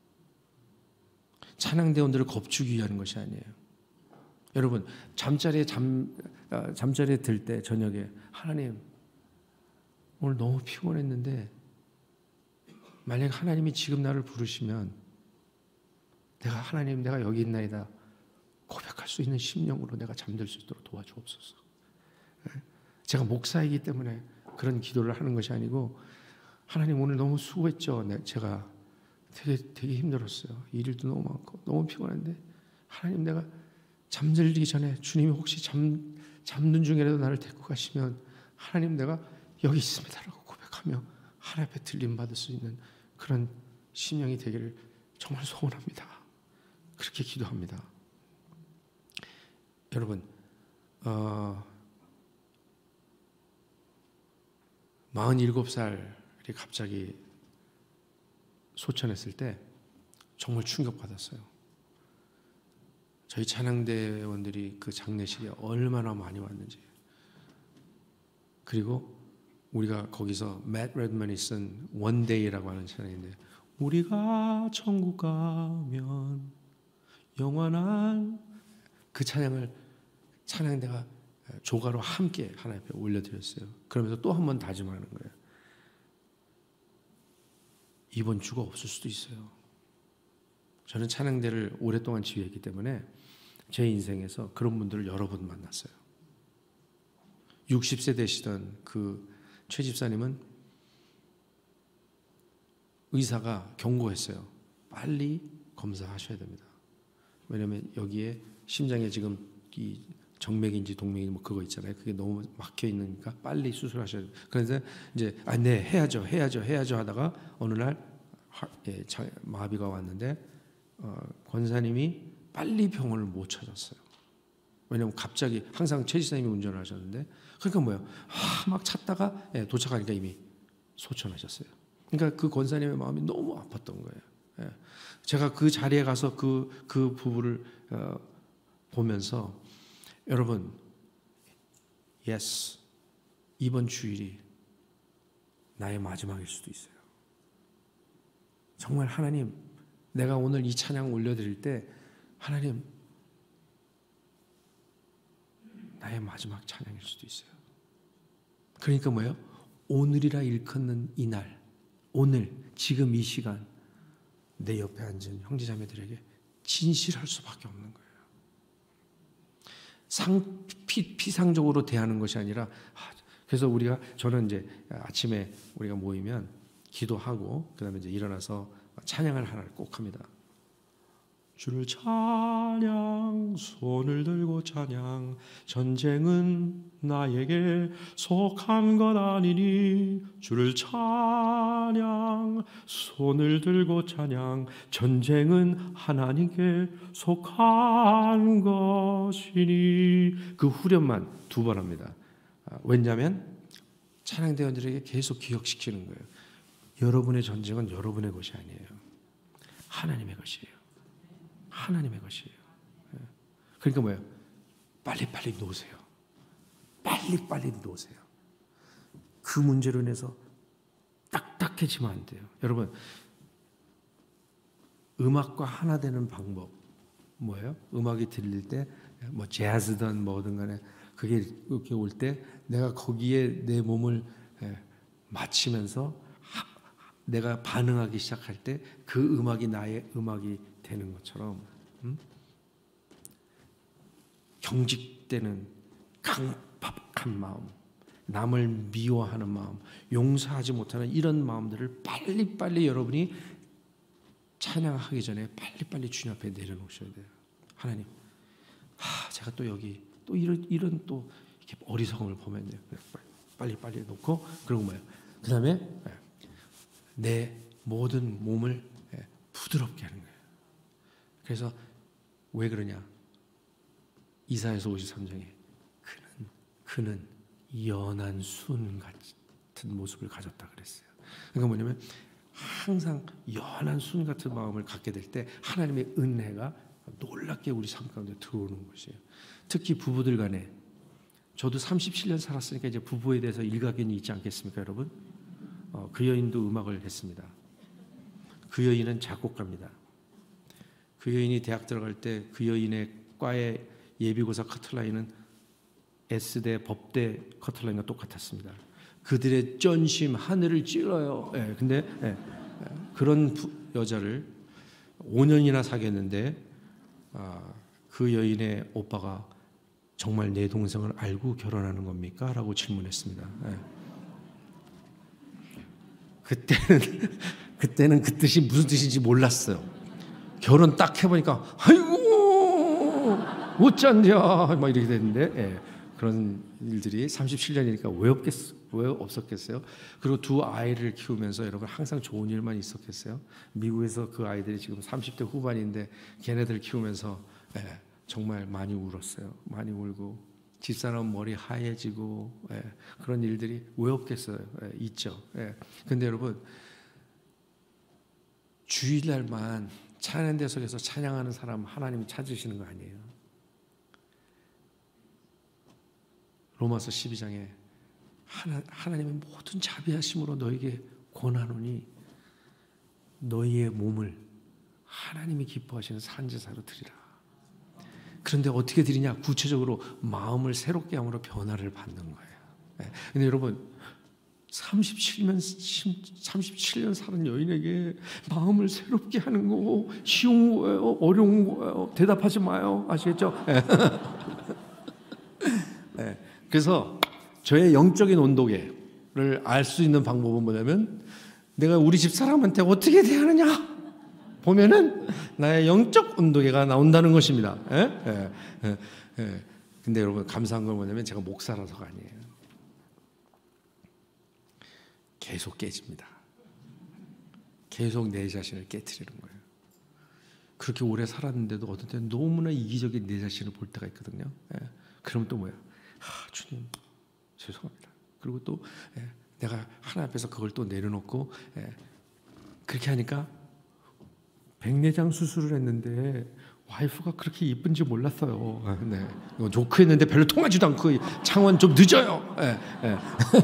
찬양대원들을 겁주기 위한 것이 아니에요. 여러분, 잠자리에 잠, 잠자리에 들 때 저녁에 하나님, 오늘 너무 피곤했는데 만약 하나님이 지금 나를 부르시면 내가 하나님 내가 여기 있나이다 고백할 수 있는 심령으로 내가 잠들 수 있도록 도와주옵소서. 제가 목사이기 때문에 그런 기도를 하는 것이 아니고 하나님 오늘 너무 수고했죠. 제가 되게 되게 힘들었어요. 일도 너무 많고 너무 피곤한데 하나님 내가 잠들기 전에 주님이 혹시 잠, 잠든 중이라도 나를 데리고 가시면 하나님 내가 여기 있습니다라고 고백하며 하나님 앞에 들림 받을 수 있는 그런 심령이 되기를 정말 소원합니다. 그렇게 기도합니다. 여러분 어, 마흔일곱 살이 갑자기 소천했을 때 정말 충격받았어요. 저희 찬양대원들이 그 장례식에 얼마나 많이 왔는지. 그리고 우리가 거기서 맷 레드먼이 쓴 원데이라고 하는 찬양인데 우리가 천국 가면 영원한 그 찬양을 찬양대가 조가로 함께 하나님 앞에 올려드렸어요. 그러면서 또 한 번 다짐하는 거예요. 이번 주가 없을 수도 있어요. 저는 찬양대를 오랫동안 지휘했기 때문에 제 인생에서 그런 분들을 여러 번 만났어요. 육십 세 되시던 그 최 집사님은 의사가 경고했어요. 빨리 검사하셔야 됩니다. 왜냐하면 여기에 심장에 지금 이 정맥인지 동맥인지 뭐 그거 있잖아요. 그게 너무 막혀 있으니까 빨리 수술하셔야 돼요. 그래서 이제 아, 네 해야죠, 해야죠, 해야죠 하다가 어느 날 하, 예, 자, 마비가 왔는데 어, 권사님이 빨리 병원을 못 찾았어요. 왜냐하면 갑자기 항상 최 지사님이 운전을 하셨는데 그러니까 뭐예요? 아, 막 찾다가 예, 도착하니까 이미 소천하셨어요. 그러니까 그 권사님의 마음이 너무 아팠던 거예요. 예. 제가 그 자리에 가서 그, 그 부부를 어, 보면서 여러분, yes, 이번 주일이 나의 마지막일 수도 있어요. 정말 하나님, 내가 오늘 이 찬양 올려드릴 때 하나님, 나의 마지막 찬양일 수도 있어요. 그러니까 뭐예요? 오늘이라 일컫는 이날, 오늘, 지금 이 시간 내 옆에 앉은 형제자매들에게 진실할 수밖에 없는 거예요. 상, 피, 피상적으로 대하는 것이 아니라 그래서 우리가 저는 이제 아침에 우리가 모이면 기도하고 그다음에 이제 일어나서 찬양을 하나를 꼭 합니다. 주를 찬양 손을 들고 찬양 전쟁은 나에게 속한 것 아니니 주를 찬양 손을 들고 찬양 전쟁은 하나님께 속한 것이니 그 후렴만 두 번 합니다. 왜냐하면 찬양대원들에게 계속 기억시키는 거예요. 여러분의 전쟁은 여러분의 것이 아니에요. 하나님의 것이에요. 하나님의 것이에요. 그러니까 뭐예요? 빨리빨리 놓으세요. 빨리빨리 놓으세요. 그 문제로 인해서 딱딱해지면 안 돼요. 여러분, 음악과 하나 되는 방법 뭐예요? 음악이 들릴 때 뭐 재즈든 뭐든 간에 그게 이렇게 올 때 내가 거기에 내 몸을 맞추면서 내가 반응하기 시작할 때 그 음악이 나의 음악이 되는 것처럼 음? 경직되는 강박한 마음, 남을 미워하는 마음, 용서하지 못하는 이런 마음들을 빨리빨리 여러분이 찬양하기 전에 빨리빨리 주님 앞에 내려놓으셔야 돼요. 하나님, 하, 제가 또 여기 또 이런 이런 또 이렇게 어리석음을 보면 돼요. 빨리 빨리 놓고 그리고 뭐예요? 그 다음에 내 모든 몸을 부드럽게 하는 거예요. 그래서 왜 그러냐? 이사야서 오십삼 장에 그는 그는 연한 순 같은 모습을 가졌다 그랬어요. 그러니까 뭐냐면 항상 연한 순 같은 마음을 갖게 될 때 하나님의 은혜가 놀랍게 우리 삶 가운데 들어오는 것이에요. 특히 부부들 간에 저도 삼십칠 년 살았으니까 이제 부부에 대해서 일가견이 있지 않겠습니까, 여러분? 어, 그 여인도 음악을 했습니다. 그 여인은 작곡가입니다. 그 여인이 대학 들어갈 때 그 여인의 과의 예비고사 커트라인은 S대 법대 커트라인과 똑같았습니다. 그들의 쩐심 하늘을 찔러요. 예, 근데 예, 예, 그런 부, 여자를 오 년이나 사귀었는데 아, 그 여인의 오빠가 정말 내 동생을 알고 결혼하는 겁니까? 라고 질문했습니다. 예. 그때는 그때는 그 뜻이 무슨 뜻인지 몰랐어요. 결혼 딱 해보니까 아이고 어쩐냐 막 이렇게 됐는데 예, 그런 일들이 삼십칠 년이니까 왜 없겠 왜 없었겠어요? 그리고 두 아이를 키우면서 여러분 항상 좋은 일만 있었겠어요? 미국에서 그 아이들이 지금 삼십 대 후반인데 걔네들 키우면서 예, 정말 많이 울었어요. 많이 울고 집사람 머리 하얘지고 예, 그런 일들이 왜 없겠어요? 예, 있죠. 예. 근데 여러분 주일날만 찬양대 속에서 찬양하는 사람 하나님이 찾으시는 거 아니에요? 로마서 십이 장에 하나, 하나님의 모든 자비하심으로 너에게 권하노니 너희의 몸을 하나님이 기뻐하시는 산제사로 드리라. 그런데 어떻게 드리냐? 구체적으로 마음을 새롭게 함으로 변화를 받는 거예요. 네. 근데 여러분, 삼십칠 년, 삼십칠 년 사는 여인에게 마음을 새롭게 하는 거 쉬운 거예요? 어려운 거예요? 대답하지 마요. 아시겠죠? 네. 네. 그래서 저의 영적인 온도계를 알 수 있는 방법은 뭐냐면, 내가 우리 집 사람한테 어떻게 대하느냐 보면은 나의 영적 온도계가 나온다는 것입니다. 예? 예, 예, 예. 근데 여러분, 감사한 건 뭐냐면 제가 목사라서가 아니에요. 계속 깨집니다. 계속 내 자신을 깨트리는 거예요. 그렇게 오래 살았는데도 어떤 때는 너무나 이기적인 내 자신을 볼 때가 있거든요. 예. 그러면 또 뭐야? 아, 주님 죄송합니다. 그리고 또 예, 내가 하나님 앞에서 그걸 또 내려놓고 예, 그렇게 하니까 백내장 수술을 했는데 와이프가 그렇게 이쁜지 몰랐어요. 네. 조크했는데 별로 통하지도 않고 창원 좀 늦어요. 네. 네.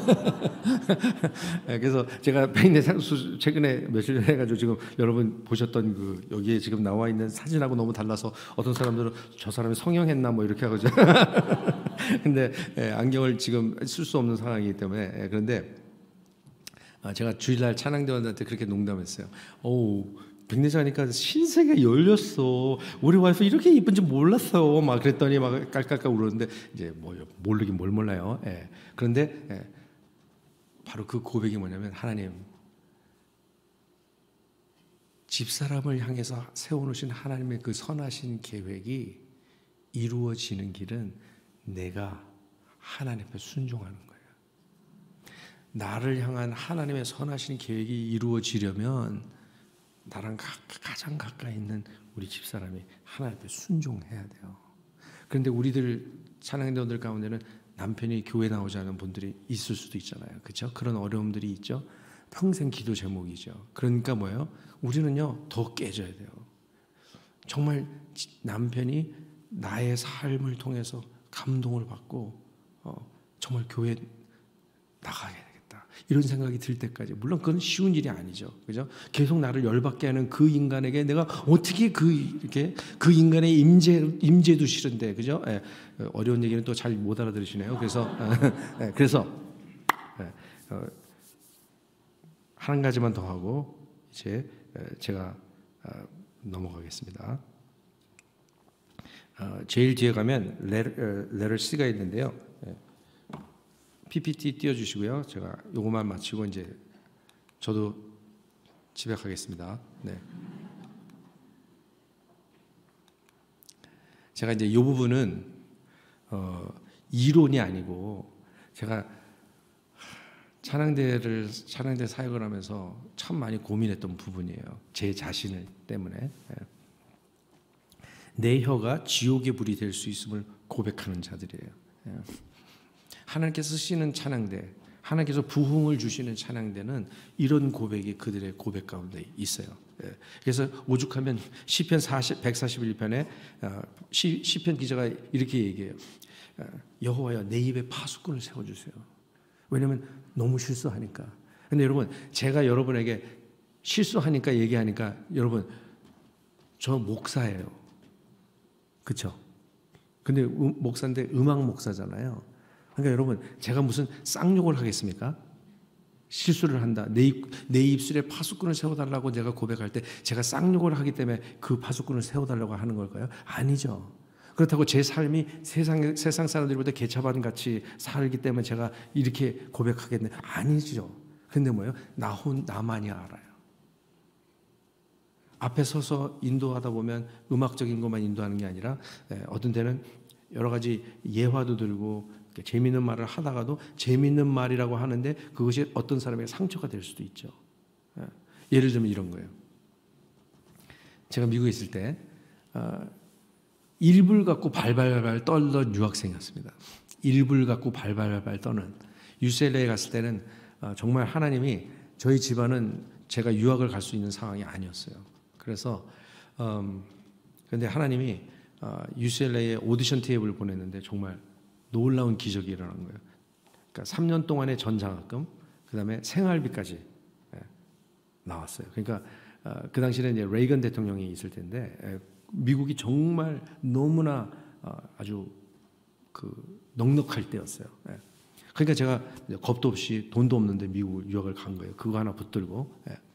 네. 그래서 제가 백내장 수술 최근에 며칠 전에 해가지고 지금 여러분 보셨던 그 여기에 지금 나와 있는 사진하고 너무 달라서 어떤 사람들은 저 사람이 성형했나 뭐 이렇게 하고 근데 네, 안경을 지금 쓸 수 없는 상황이기 때문에 네, 그런데 제가 주일날 찬양대원한테 그렇게 농담했어요. 오. 백내장하니까 신세계 열렸어. 우리 와이프 이렇게 이쁜지 몰랐어. 막 그랬더니 막 깔깔깔 울었는데 이제 뭐 모르긴 뭘 몰라요. 예. 그런데 예. 바로 그 고백이 뭐냐면, 하나님, 집사람을 향해서 세워놓으신 하나님의 그 선하신 계획이 이루어지는 길은 내가 하나님 앞에 순종하는 거예요. 나를 향한 하나님의 선하신 계획이 이루어지려면 나랑 가장 가까이 있는 우리 집사람이 하나님 앞에 순종해야 돼요. 그런데 우리들 찬양대원들 가운데는 남편이 교회 나오지 않은 분들이 있을 수도 있잖아요. 그렇죠? 그런 어려움들이 있죠. 평생 기도 제목이죠. 그러니까 뭐예요? 우리는요 더 깨져야 돼요. 정말 남편이 나의 삶을 통해서 감동을 받고 어, 정말 교회 나가야 돼. 이런 생각이 들 때까지, 물론 그건 쉬운 일이 아니죠, 그죠? 계속 나를 열받게 하는 그 인간에게 내가 어떻게 그 이렇게 그 인간의 임재 임재도 싫은데, 그죠? 예, 어려운 얘기는 또 잘 못 알아들으시네요. 그래서 예, 그래서 예, 어, 한 가지만 더 하고 이제 제가 어, 넘어가겠습니다. 어, 제일 뒤에 가면 레터 C가 있는데요. 예. 피피티 띄워주시고요. 제가 요거만 마치고 이제 저도 집에 가겠습니다. 네. 제가 이제 이 부분은 어, 이론이 아니고 제가 찬양대를 찬양대 사역을 하면서 참 많이 고민했던 부분이에요. 제 자신을 때문에. 네. 내 혀가 지옥의 불이 될 수 있음을 고백하는 자들이에요. 네. 하나님께서 쓰시는 찬양대, 하나님께서 부흥을 주시는 찬양대는 이런 고백이 그들의 고백 가운데 있어요. 그래서 오죽하면 시편 백사십일 편에 시편 기자가 이렇게 얘기해요. 여호와여, 내 입에 파수꾼을 세워주세요. 왜냐하면 너무 실수하니까. 근데 여러분, 제가 여러분에게 실수하니까 얘기하니까, 여러분 저 목사예요. 그렇죠? 근데 목사인데 음악 목사잖아요. 그러니까 여러분, 제가 무슨 쌍욕을 하겠습니까? 실수를 한다. 내, 입, 내 입술에 파수꾼을 세워달라고 내가 고백할 때 제가 쌍욕을 하기 때문에 그 파수꾼을 세워달라고 하는 걸까요? 아니죠. 그렇다고 제 삶이 세상, 세상 사람들보다 개차반 같이 살기 때문에 제가 이렇게 고백하겠네? 아니죠. 근데 뭐예요? 나 혼, 나만이 알아요. 앞에 서서 인도하다 보면 음악적인 것만 인도하는 게 아니라 어떤 때는 여러 가지 예화도 들고 재미있는 말을 하다가도 재미있는 말이라고 하는데 그것이 어떤 사람에게 상처가 될 수도 있죠. 예를 들면 이런 거예요. 제가 미국에 있을 때 일불 갖고 발발발 떨던 유학생이었습니다. 일불 갖고 발발발 떠는. 유씨엘에이에 갔을 때는 정말 하나님이 저희 집안은 제가 유학을 갈 수 있는 상황이 아니었어요. 그래서 음, 근데 하나님이 유씨엘에이에 오디션 테이프를 보냈는데 정말 놀라운 기적이 일어난 거예요. 그러니까 삼 년 동안의 전장학금, 그 다음에 생활비까지 나왔어요. 그러니까 그 당시에는 이제 레이건 대통령이 있을 텐데 미국이 정말 너무나 아주 그 넉넉할 때였어요. 그러니까 제가 겁도 없이 돈도 없는데 미국 유학을 간 거예요. 그거 하나 붙들고.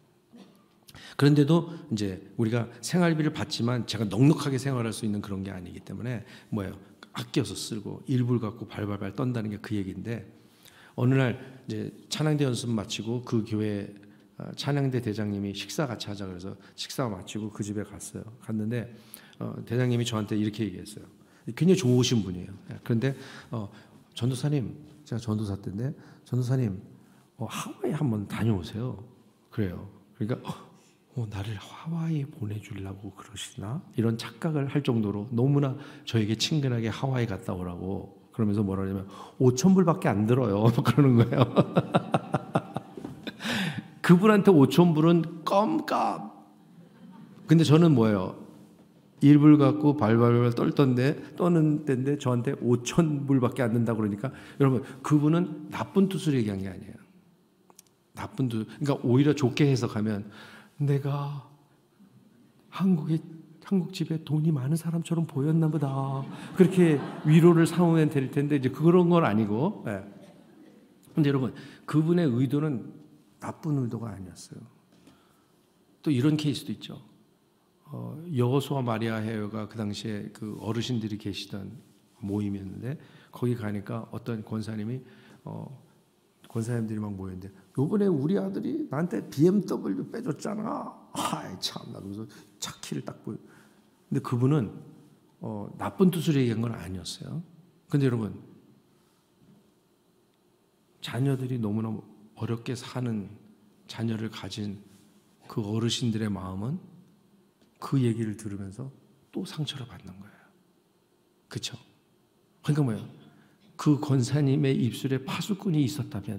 그런데도 이제 우리가 생활비를 받지만 제가 넉넉하게 생활할 수 있는 그런 게 아니기 때문에 뭐예요? 아껴서 쓰고 일불 갖고 발발발 떤다는 게 그 얘기인데 어느 날 이제 찬양대 연습 마치고 그 교회 찬양대 대장님이 식사 같이 하자 그래서 식사 마치고 그 집에 갔어요. 갔는데 어, 대장님이 저한테 이렇게 얘기했어요. 굉장히 좋으신 분이에요. 그런데 어, 전도사님, 제가 전도사 때인데 전도사님 어, 하와이 한번 다녀오세요. 그래요. 그러니까 어, 나를 하와이 보내주려고 그러시나? 이런 착각을 할 정도로 너무나 저에게 친근하게 하와이 갔다 오라고 그러면서 뭐라 그러냐면 오천 불밖에 안 들어요. 그러는 거예요. 그분한테 오천 불은 껌값. 근데 저는 뭐예요? 일불 갖고 발발발 떨던데 떠는 때인데 저한테 오천 불밖에 안 된다고 그러니까 여러분 그분은 나쁜 뜻으로 얘기한 게 아니에요. 나쁜 뜻. 그러니까 오히려 좋게 해석하면 내가 한국에 한국 집에 돈이 많은 사람처럼 보였나 보다. 그렇게 위로를 삼으면 될 텐데 이제 그런 건 아니고. 예. 근데 여러분 그분의 의도는 나쁜 의도가 아니었어요. 또 이런 케이스도 있죠. 어, 여호수아 마리아 회요가 그 당시에 그 어르신들이 계시던 모임이었는데 거기 가니까 어떤 권사님이 어, 권사님들이 막 모였는데 요번에 우리 아들이 나한테 비엠더블유 빼줬잖아. 아이 참나 그래서 차 키를 딱 보여. 근데 그분은 어, 나쁜 뜻으로 얘기한 건 아니었어요. 근데 여러분 자녀들이 너무나 어렵게 사는 자녀를 가진 그 어르신들의 마음은 그 얘기를 들으면서 또 상처를 받는 거예요. 그렇죠? 그러니까 뭐예요? 그 권사님의 입술에 파수꾼이 있었다면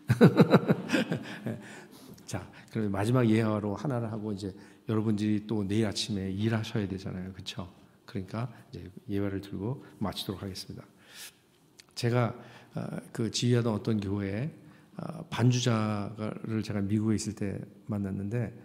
자, 그럼 마지막 예화로 하나를 하고 이제 여러분들이 또 내일 아침에 일하셔야 되잖아요. 그렇죠? 그러니까 이제 예화를 들고 마치도록 하겠습니다. 제가 그 지휘하던 어떤 교회에 반주자를 제가 미국에 있을 때 만났는데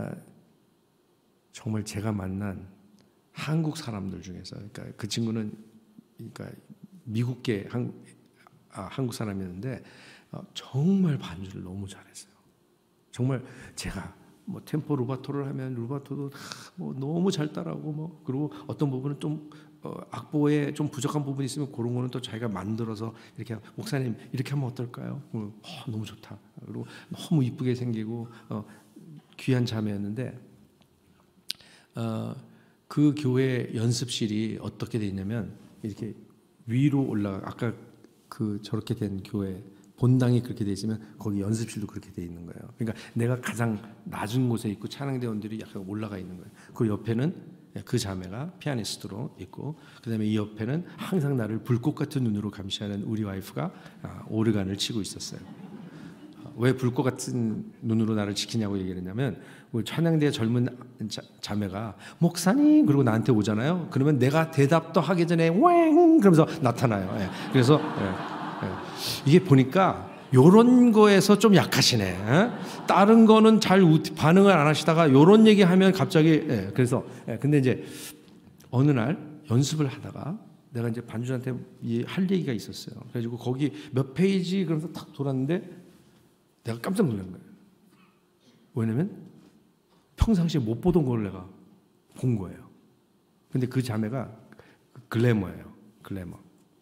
정말 제가 만난 한국 사람들 중에서 그러니까 그 친구는 그러니까 미국계 한, 아, 한국 사람이었는데 어, 정말 반주를 너무 잘했어요. 정말 제가 뭐 템포 루바토를 하면 루바토도 뭐 너무 잘 따라하고 뭐 그리고 어떤 부분은 좀 어, 악보에 좀 부족한 부분이 있으면 그런 거는 또 자기가 만들어서 이렇게 목사님 이렇게 하면 어떨까요? 어, 너무 좋다. 그리고 너무 이쁘게 생기고 어, 귀한 자매였는데 어, 그 교회 연습실이 어떻게 돼 있냐면 이렇게 위로 올라가 아까 그 저렇게 된 교회 본당이 그렇게 돼 있으면 거기 연습실도 그렇게 돼 있는 거예요. 그러니까 내가 가장 낮은 곳에 있고 찬양대원들이 약간 올라가 있는 거예요. 그 옆에는 그 자매가 피아니스트로 있고 그다음에 이 옆에는 항상 나를 불꽃 같은 눈으로 감시하는 우리 와이프가 오르간을 치고 있었어요. 왜 불꽃 같은 눈으로 나를 지키냐고 얘기를 했냐면 우리 찬양대 젊은 자, 자매가 목사님 그러고 나한테 오잖아요. 그러면 내가 대답도 하기 전에 왱 그러면서 나타나요. 예. 그래서 예. 예. 이게 보니까 요런 거에서 좀 약하시네. 예? 다른 거는 잘 반응을 안 하시다가 요런 얘기하면 갑자기 예. 그래서 예. 근데 이제 어느 날 연습을 하다가 내가 이제 반주한테 할 얘기가 있었어요. 그래가지고 거기 몇 페이지 그러면서 탁 돌았는데 내가 깜짝 놀란 거예요. 왜냐면 평상시에 못 보던 걸 내가 본 거예요. 근데 그 자매가 글래머예요. 글래머.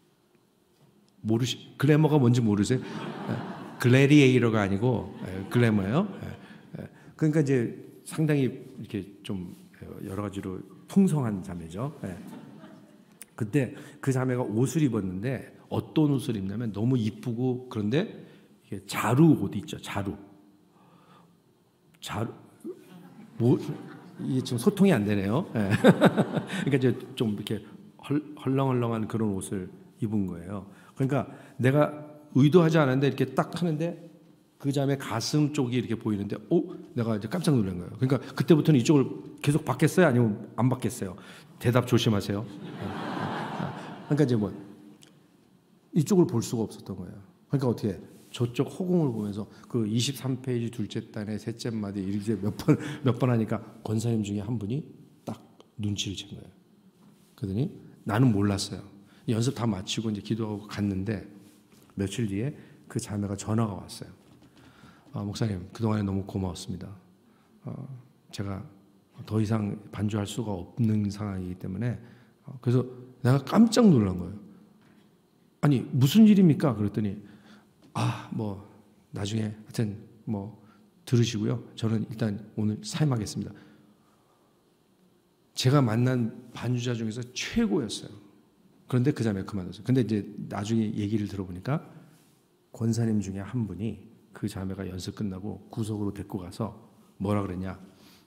모르시 글래머가 뭔지 모르세요? 글래디에이터가 아니고 글래머예요. 그러니까 이제 상당히 이렇게 좀 여러 가지로 풍성한 자매죠. 그때 그 자매가 옷을 입었는데 어떤 옷을 입냐면 너무 이쁘고 그런데 자루 옷 있죠. 자루. 자루. 뭐 이게 지금 소통이 안 되네요. 네. 그러니까 이제 좀 이렇게 헐, 헐렁헐렁한 그런 옷을 입은 거예요. 그러니까 내가 의도하지 않았는데 이렇게 딱 하는데 그 자매 가슴 쪽이 이렇게 보이는데, 오, 내가 이제 깜짝 놀란 거예요. 그러니까 그때부터는 이쪽을 계속 받겠어요, 아니면 안 받겠어요? 대답 조심하세요. 그러니까 이제 뭐 이쪽을 볼 수가 없었던 거예요. 그러니까 어떻게 저쪽 허공을 보면서 그 이십삼 페이지 둘째 단의 셋째 마디 이렇게 몇 번 몇 번 하니까 권사님 중에 한 분이 딱 눈치를 챈 거예요. 그러더니 나는 몰랐어요. 연습 다 마치고 이제 기도하고 갔는데 며칠 뒤에 그 자매가 전화가 왔어요. 아, 목사님 그동안에 너무 고마웠습니다. 어, 제가 더 이상 반주할 수가 없는 상황이기 때문에 어, 그래서 내가 깜짝 놀란 거예요. 아니 무슨 일입니까? 그랬더니 아 뭐 나중에 하여튼 뭐 들으시고요. 저는 일단 오늘 사임하겠습니다. 제가 만난 반주자 중에서 최고였어요. 그런데 그 자매가 그만뒀어요. 근데 이제 나중에 얘기를 들어보니까 권사님 중에 한 분이 그 자매가 연습 끝나고 구석으로 데리고 가서 뭐라 그랬냐?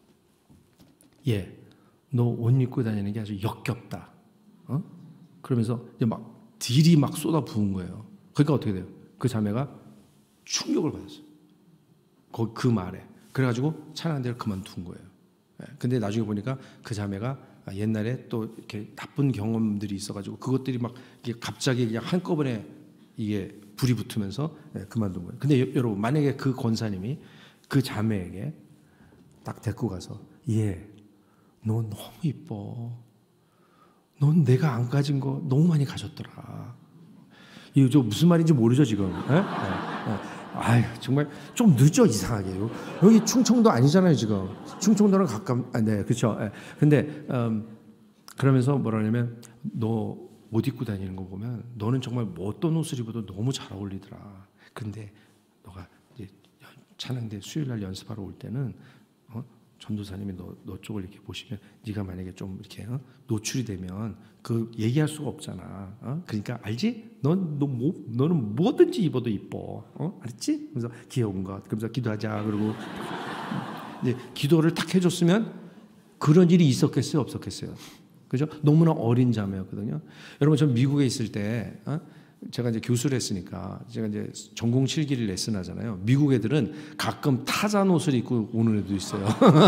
예, 너 옷 입고 다니는 게 아주 역겹다. 어? 그러면서 이제 막 딜이 막 쏟아 부은 거예요. 그러니까 어떻게 돼요? 그 자매가 충격을 받았어요. 그, 그 말에. 그래가지고 찬양 대회를 그만둔 거예요. 예, 근데 나중에 보니까 그 자매가 옛날에 또 이렇게 나쁜 경험들이 있어가지고 그것들이 막 이게 갑자기 그냥 한꺼번에 이게 불이 붙으면서 예, 그만둔 거예요. 근데 여, 여러분 만약에 그 권사님이 그 자매에게 딱 데리고 가서 예, 너 너무 이뻐. 넌 내가 안 가진 거 너무 많이 가졌더라. 이거 저 무슨 말인지 모르죠 지금. 예? 예, 예. 아유 정말 좀 늦죠 이상하게요. 여기 충청도 아니잖아요 지금. 충청도는 가깝. 아, 네 그렇죠. 예. 근데 음, 그러면서 뭐라 하냐면 너 옷 입고 다니는 거 보면 너는 정말 뭐 어떤 옷을 입어도 너무 잘 어울리더라. 근데 너가 이제 찬양대 수요일 날 연습하러 올 때는 어? 전도사님이 너, 너 쪽을 이렇게 보시면 네가 만약에 좀 이렇게 어? 노출이 되면 그 얘기할 수가 없잖아. 어? 그러니까 알지? 넌, 너 뭐, 너는 뭐든지 입어도 이뻐. 어? 알았지? 그래서 귀여운 것. 그러면서 기도하자. 그리고 이제 기도를 탁 해줬으면 그런 일이 있었겠어요? 없었겠어요? 그죠? 너무나 어린 자매였거든요. 여러분, 전 미국에 있을 때, 어? 제가 이제 교수를 했으니까, 제가 이제 전공 실기를 레슨 하잖아요. 미국 애들은 가끔 타잔 옷을 입고 오는 애도 있어요.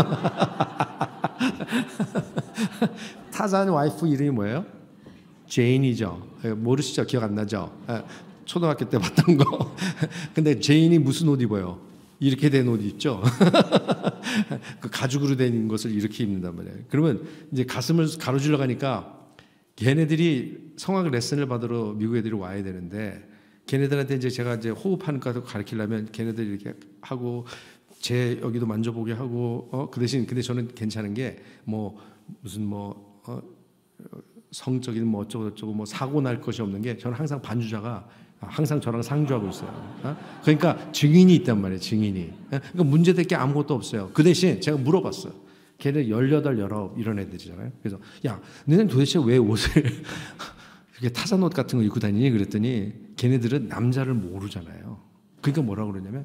타잔 와이프 이름이 뭐예요? 제인이죠. 모르시죠? 기억 안 나죠? 초등학교 때 봤던 거. 근데 제인이 무슨 옷 입어요? 이렇게 된 옷 있죠. 그 가죽으로 된 것을 이렇게 입는단 말이에요. 그러면 이제 가슴을 가로질러 가니까 걔네들이 성악 레슨을 받으러 미국 애들이 와야 되는데 걔네들한테 이제 제가 이제 호흡하는 것도 가르치려면 걔네들이 이렇게 하고 제 여기도 만져보게 하고 어, 그 대신 근데 저는 괜찮은 게 뭐 무슨 뭐 어, 성적인 뭐 어쩌고 저쩌고 뭐 사고 날 것이 없는 게 저는 항상 반주자가 항상 저랑 상주하고 있어요. 어? 그러니까 증인이 있단 말이에요. 증인이. 그러니까 문제될 게 아무것도 없어요. 그 대신 제가 물어봤어요. 걔네 열여덟, 열아홉 이런 애들이잖아요. 그래서 야, 너네는 도대체 왜 옷을 이렇게 타잔 옷 같은 거 입고 다니니? 그랬더니 걔네들은 남자를 모르잖아요. 그러니까 뭐라고 그러냐면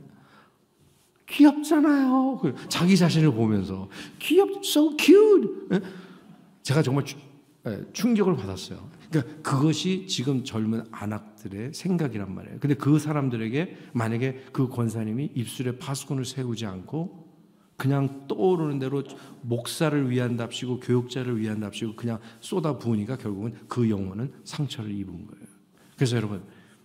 귀엽잖아요. 자기 자신을 보면서 귀엽, so cute. 제가 정말 충격을 받았어요. 그러니까 그것이 지금 젊은 안악들의 생각이란 말이에요. 근데 그 사람들에게 만약에 그 권사님이 입술에 파수꾼을 세우지 않고 그냥 떠오르는 대로 목사를 위한답시고 교육자를 위한답시고 그냥 쏟아 부으니까 결국은 그 영혼은 상처를 입은 거예요. 그래서 여러분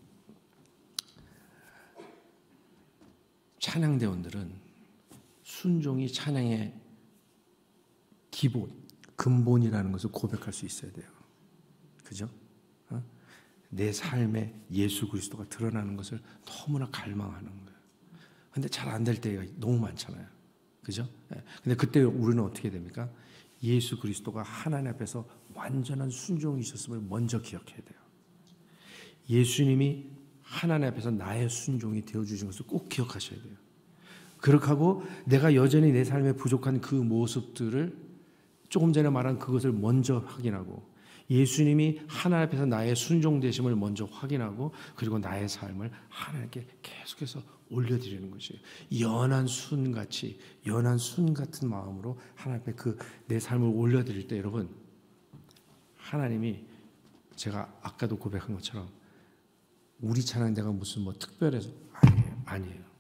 찬양대원들은 순종이 찬양의 기본, 근본이라는 것을 고백할 수 있어야 돼요. 그죠? 어? 내 삶에 예수 그리스도가 드러나는 것을 너무나 갈망하는 거예요. 근데 잘 안 될 때가 너무 많잖아요. 그죠? 예. 근데 그때 우리는 어떻게 됩니까? 예수 그리스도가 하나님 앞에서 완전한 순종이셨음을 먼저 기억해야 돼요. 예수님이 하나님 앞에서 나의 순종이 되어주신 것을 꼭 기억하셔야 돼요. 그렇게 하고 내가 여전히 내 삶에 부족한 그 모습들을 조금 전에 말한 그것을 먼저 확인하고 예수님이 하나님 앞에서 나의 순종되심을 먼저 확인하고 그리고 나의 삶을 하나님께 계속해서 올려드리는 것이에요. 연한 순같이 연한 순 같은 마음으로 하나님 앞에 그 내 삶을 올려드릴 때 여러분 하나님이 제가 아까도 고백한 것처럼 우리 찬양대가 무슨 뭐 특별해서 아니에요. 아니에요.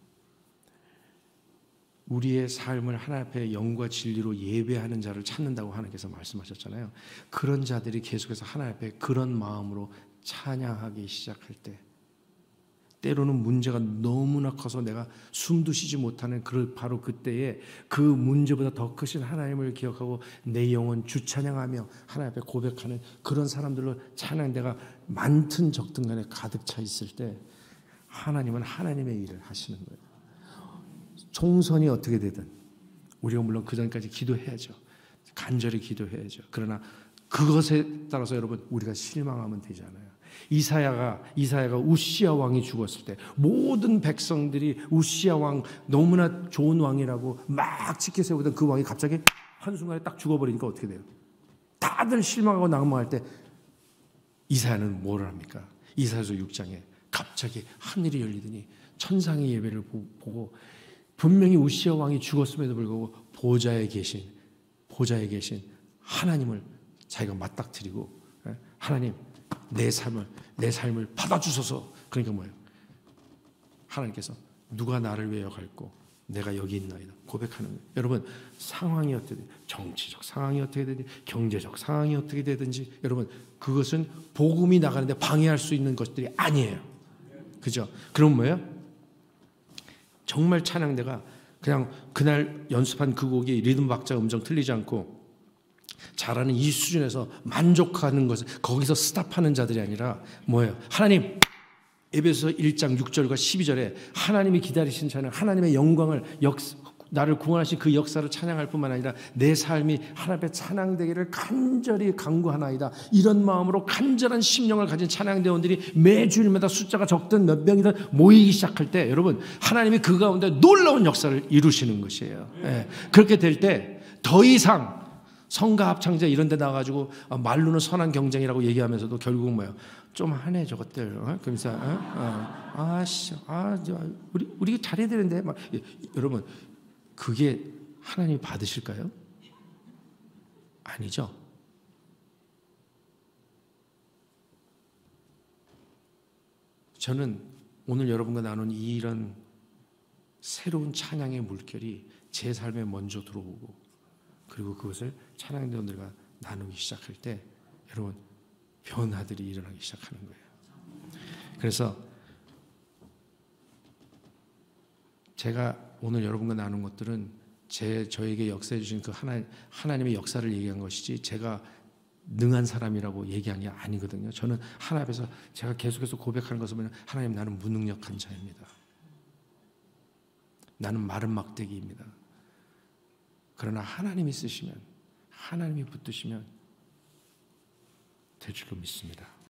우리의 삶을 하나님 앞에 영과 진리로 예배하는 자를 찾는다고 하나님께서 말씀하셨잖아요. 그런 자들이 계속해서 하나님 앞에 그런 마음으로 찬양하기 시작할 때 때로는 문제가 너무나 커서 내가 숨도 쉬지 못하는 그 바로 그때에 그 문제보다 더 크신 하나님을 기억하고 내 영혼 주찬양하며 하나님 앞에 고백하는 그런 사람들로 찬양대가 많든 적든 간에 가득 차 있을 때 하나님은 하나님의 일을 하시는 거예요. 총선이 어떻게 되든 우리가 물론 그 전까지 기도해야죠. 간절히 기도해야죠. 그러나 그것에 따라서 여러분 우리가 실망하면 되지 않아요. 이사야가 이사야가 우시야 왕이 죽었을 때 모든 백성들이 우시야 왕 너무나 좋은 왕이라고 막 지켜 세우던 그 왕이 갑자기 한순간에 딱 죽어버리니까 어떻게 돼요? 다들 실망하고 낙망할 때 이사야는 뭐를 합니까? 이사야서 육 장에 갑자기 하늘이 열리더니 천상의 예배를 보고 분명히 우시야 왕이 죽었음에도 불구하고 보좌에 계신 보좌에 계신 하나님을 자기가 맞닥뜨리고 하나님 내 삶을 내 삶을 받아주소서. 그러니까 뭐예요? 하나님께서 누가 나를 외역할꼬 내가 여기 있나이다 고백하는 거예요. 여러분 상황이 어떻게 되든지 정치적 상황이 어떻게 되든지 경제적 상황이 어떻게 되든지 여러분 그것은 복음이 나가는데 방해할 수 있는 것들이 아니에요. 그죠? 그럼 뭐예요? 정말 찬양대가 그냥 그날 연습한 그 곡이 리듬 박자 음정 틀리지 않고 잘하는 이 수준에서 만족하는 것을 거기서 스탑하는 자들이 아니라 뭐예요? 하나님 에베소서 일 장 육 절과 십이 절에 하나님이 기다리신 찬양 하나님의 영광을 역, 나를 구원하신 그 역사를 찬양할 뿐만 아니라 내 삶이 하나님 앞에 찬양되기를 간절히 간구하나이다. 이런 마음으로 간절한 심령을 가진 찬양대원들이 매주일마다 숫자가 적든 몇 명이든 모이기 시작할 때 여러분 하나님이 그 가운데 놀라운 역사를 이루시는 것이에요. 예. 그렇게 될 때 더 이상 성가 합창제 이런 데 나와가지고 말로는 선한 경쟁이라고 얘기하면서도 결국은 뭐예요? 좀 하네 저것들. 어? 그러면서 어? 어. 아씨, 아, 우리 우리 잘해야 되는데 막 여러분 그게 하나님이 받으실까요? 아니죠. 저는 오늘 여러분과 나눈 이런 새로운 찬양의 물결이 제 삶에 먼저 들어오고 그리고 그것을 찬양대원들과 나누기 시작할 때 여러분 변화들이 일어나기 시작하는 거예요. 그래서 제가 오늘 여러분과 나눈 것들은 제 저에게 역사해 주신 그 하나 하나님의 역사를 얘기한 것이지 제가 능한 사람이라고 얘기한 게 아니거든요. 저는 하나님 앞에서 제가 계속해서 고백하는 것을 보면 하나님 나는 무능력한 자입니다. 나는 마른 막대기입니다. 그러나 하나님이 쓰시면 하나님이 붙드시면 될 줄로 믿습니다.